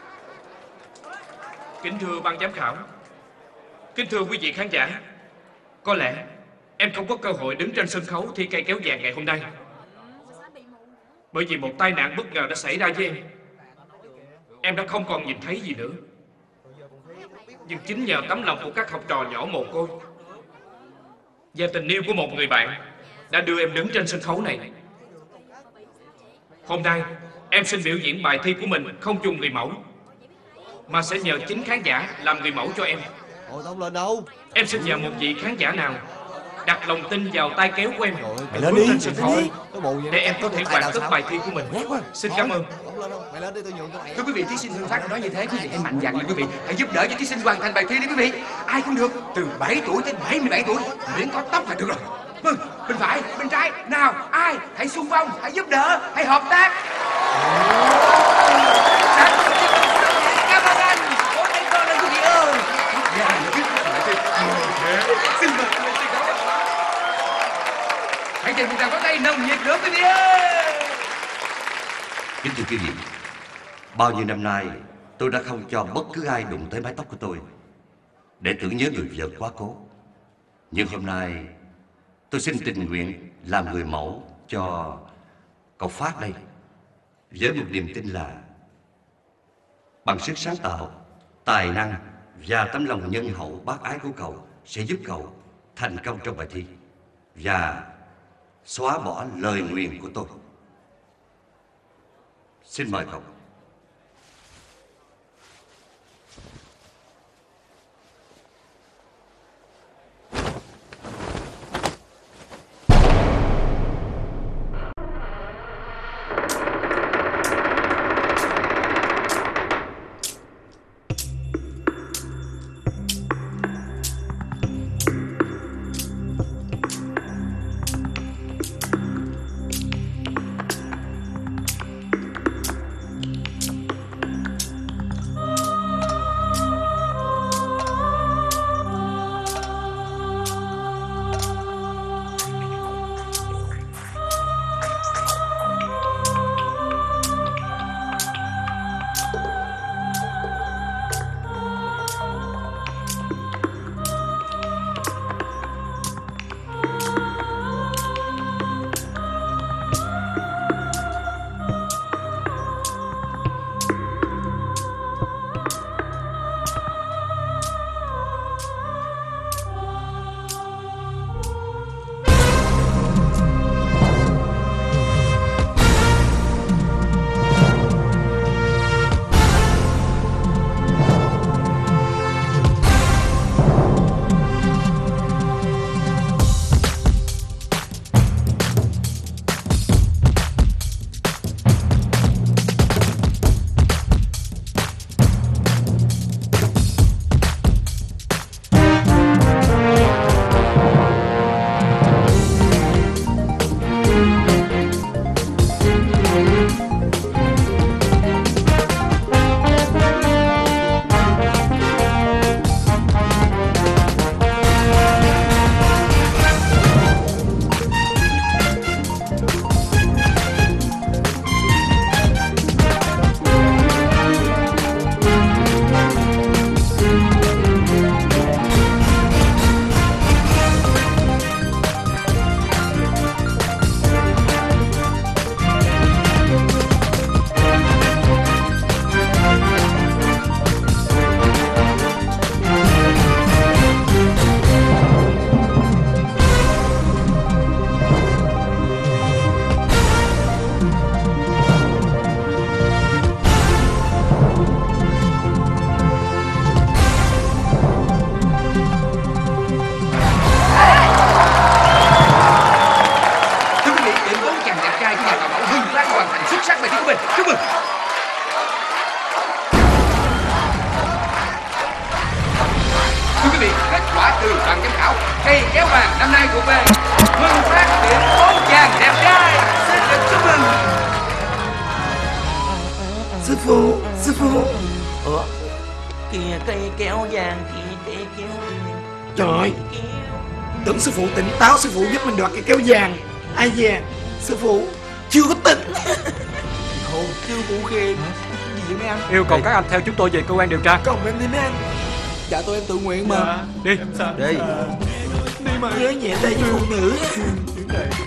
S17: Kính thưa ban giám khảo, kính thưa quý vị khán giả, có lẽ em không có cơ hội đứng trên sân khấu thi cây kéo vàng ngày hôm nay, bởi vì một tai nạn bất ngờ đã xảy ra với em. Em đã không còn nhìn thấy gì nữa. Nhưng chính nhờ tấm lòng của các học trò nhỏ mồ côi và tình yêu của một người bạn đã đưa em đứng trên sân khấu này. Hôm nay em xin biểu diễn bài thi của mình không dùng người mẫu, mà sẽ nhờ chính khán giả làm người mẫu cho em.
S4: Ôi, không lên đâu.
S17: Em xin nhờ một vị khán giả nào đặt lòng tin vào tay kéo của em,
S4: mày lên đi,
S17: trên sân khấu để em có thể
S4: Tài
S17: hoàn tất
S4: sao?
S17: bài thi của mình. Xin cảm ơn.
S4: Mày lên đi, tôi nhường cho mày.
S5: Thưa quý vị, thí sinh Hưng Phát đã nói như thế, quý vị hãy mạnh dạn lên quý vị, hãy giúp đỡ cho thí sinh hoàn thành bài thi đi quý vị. Ai cũng được, từ bảy tuổi đến bảy mươi bảy tuổi, miễn có tóc là được rồi. Vâng, bên phải, bên trái, nào, ai, hãy xung phong, hãy giúp đỡ, hãy hợp tác. Cảm ơn anh, bốn tay con lên quý vị ơi. Xin mời, xin cảm ơn. Hãy dành một tràng pháo tay nồng nhiệt nữa quý vị ơi.
S2: Kính thưa quý vị, bao nhiêu năm nay tôi đã không cho bất cứ ai đụng tới mái tóc của tôi để tưởng nhớ người vợ quá cố. Nhưng hôm nay tôi xin tình nguyện làm người mẫu cho cậu Phát đây, với một niềm tin là bằng sức sáng tạo, tài năng và tấm lòng nhân hậu bác ái của cậu sẽ giúp cậu thành công trong bài thi và xóa bỏ lời nguyền của tôi. Xin mời cậu.
S19: Trời, tưởng sư phụ tỉnh táo, sư phụ giúp mình đoạt cái kéo vàng. Ai da, sư phụ chưa có tỉnh. Khôn, chưa phụ khiêm. Gì vậy mấy anh?
S17: Yêu cầu các anh theo chúng tôi về cơ quan điều tra.
S19: Còn em đi mấy anh. Dạ tụi em tự nguyện mà.
S17: Đi.
S20: Đi.
S19: Đi mà. Nhớ nhẹ tay với phụ nữ.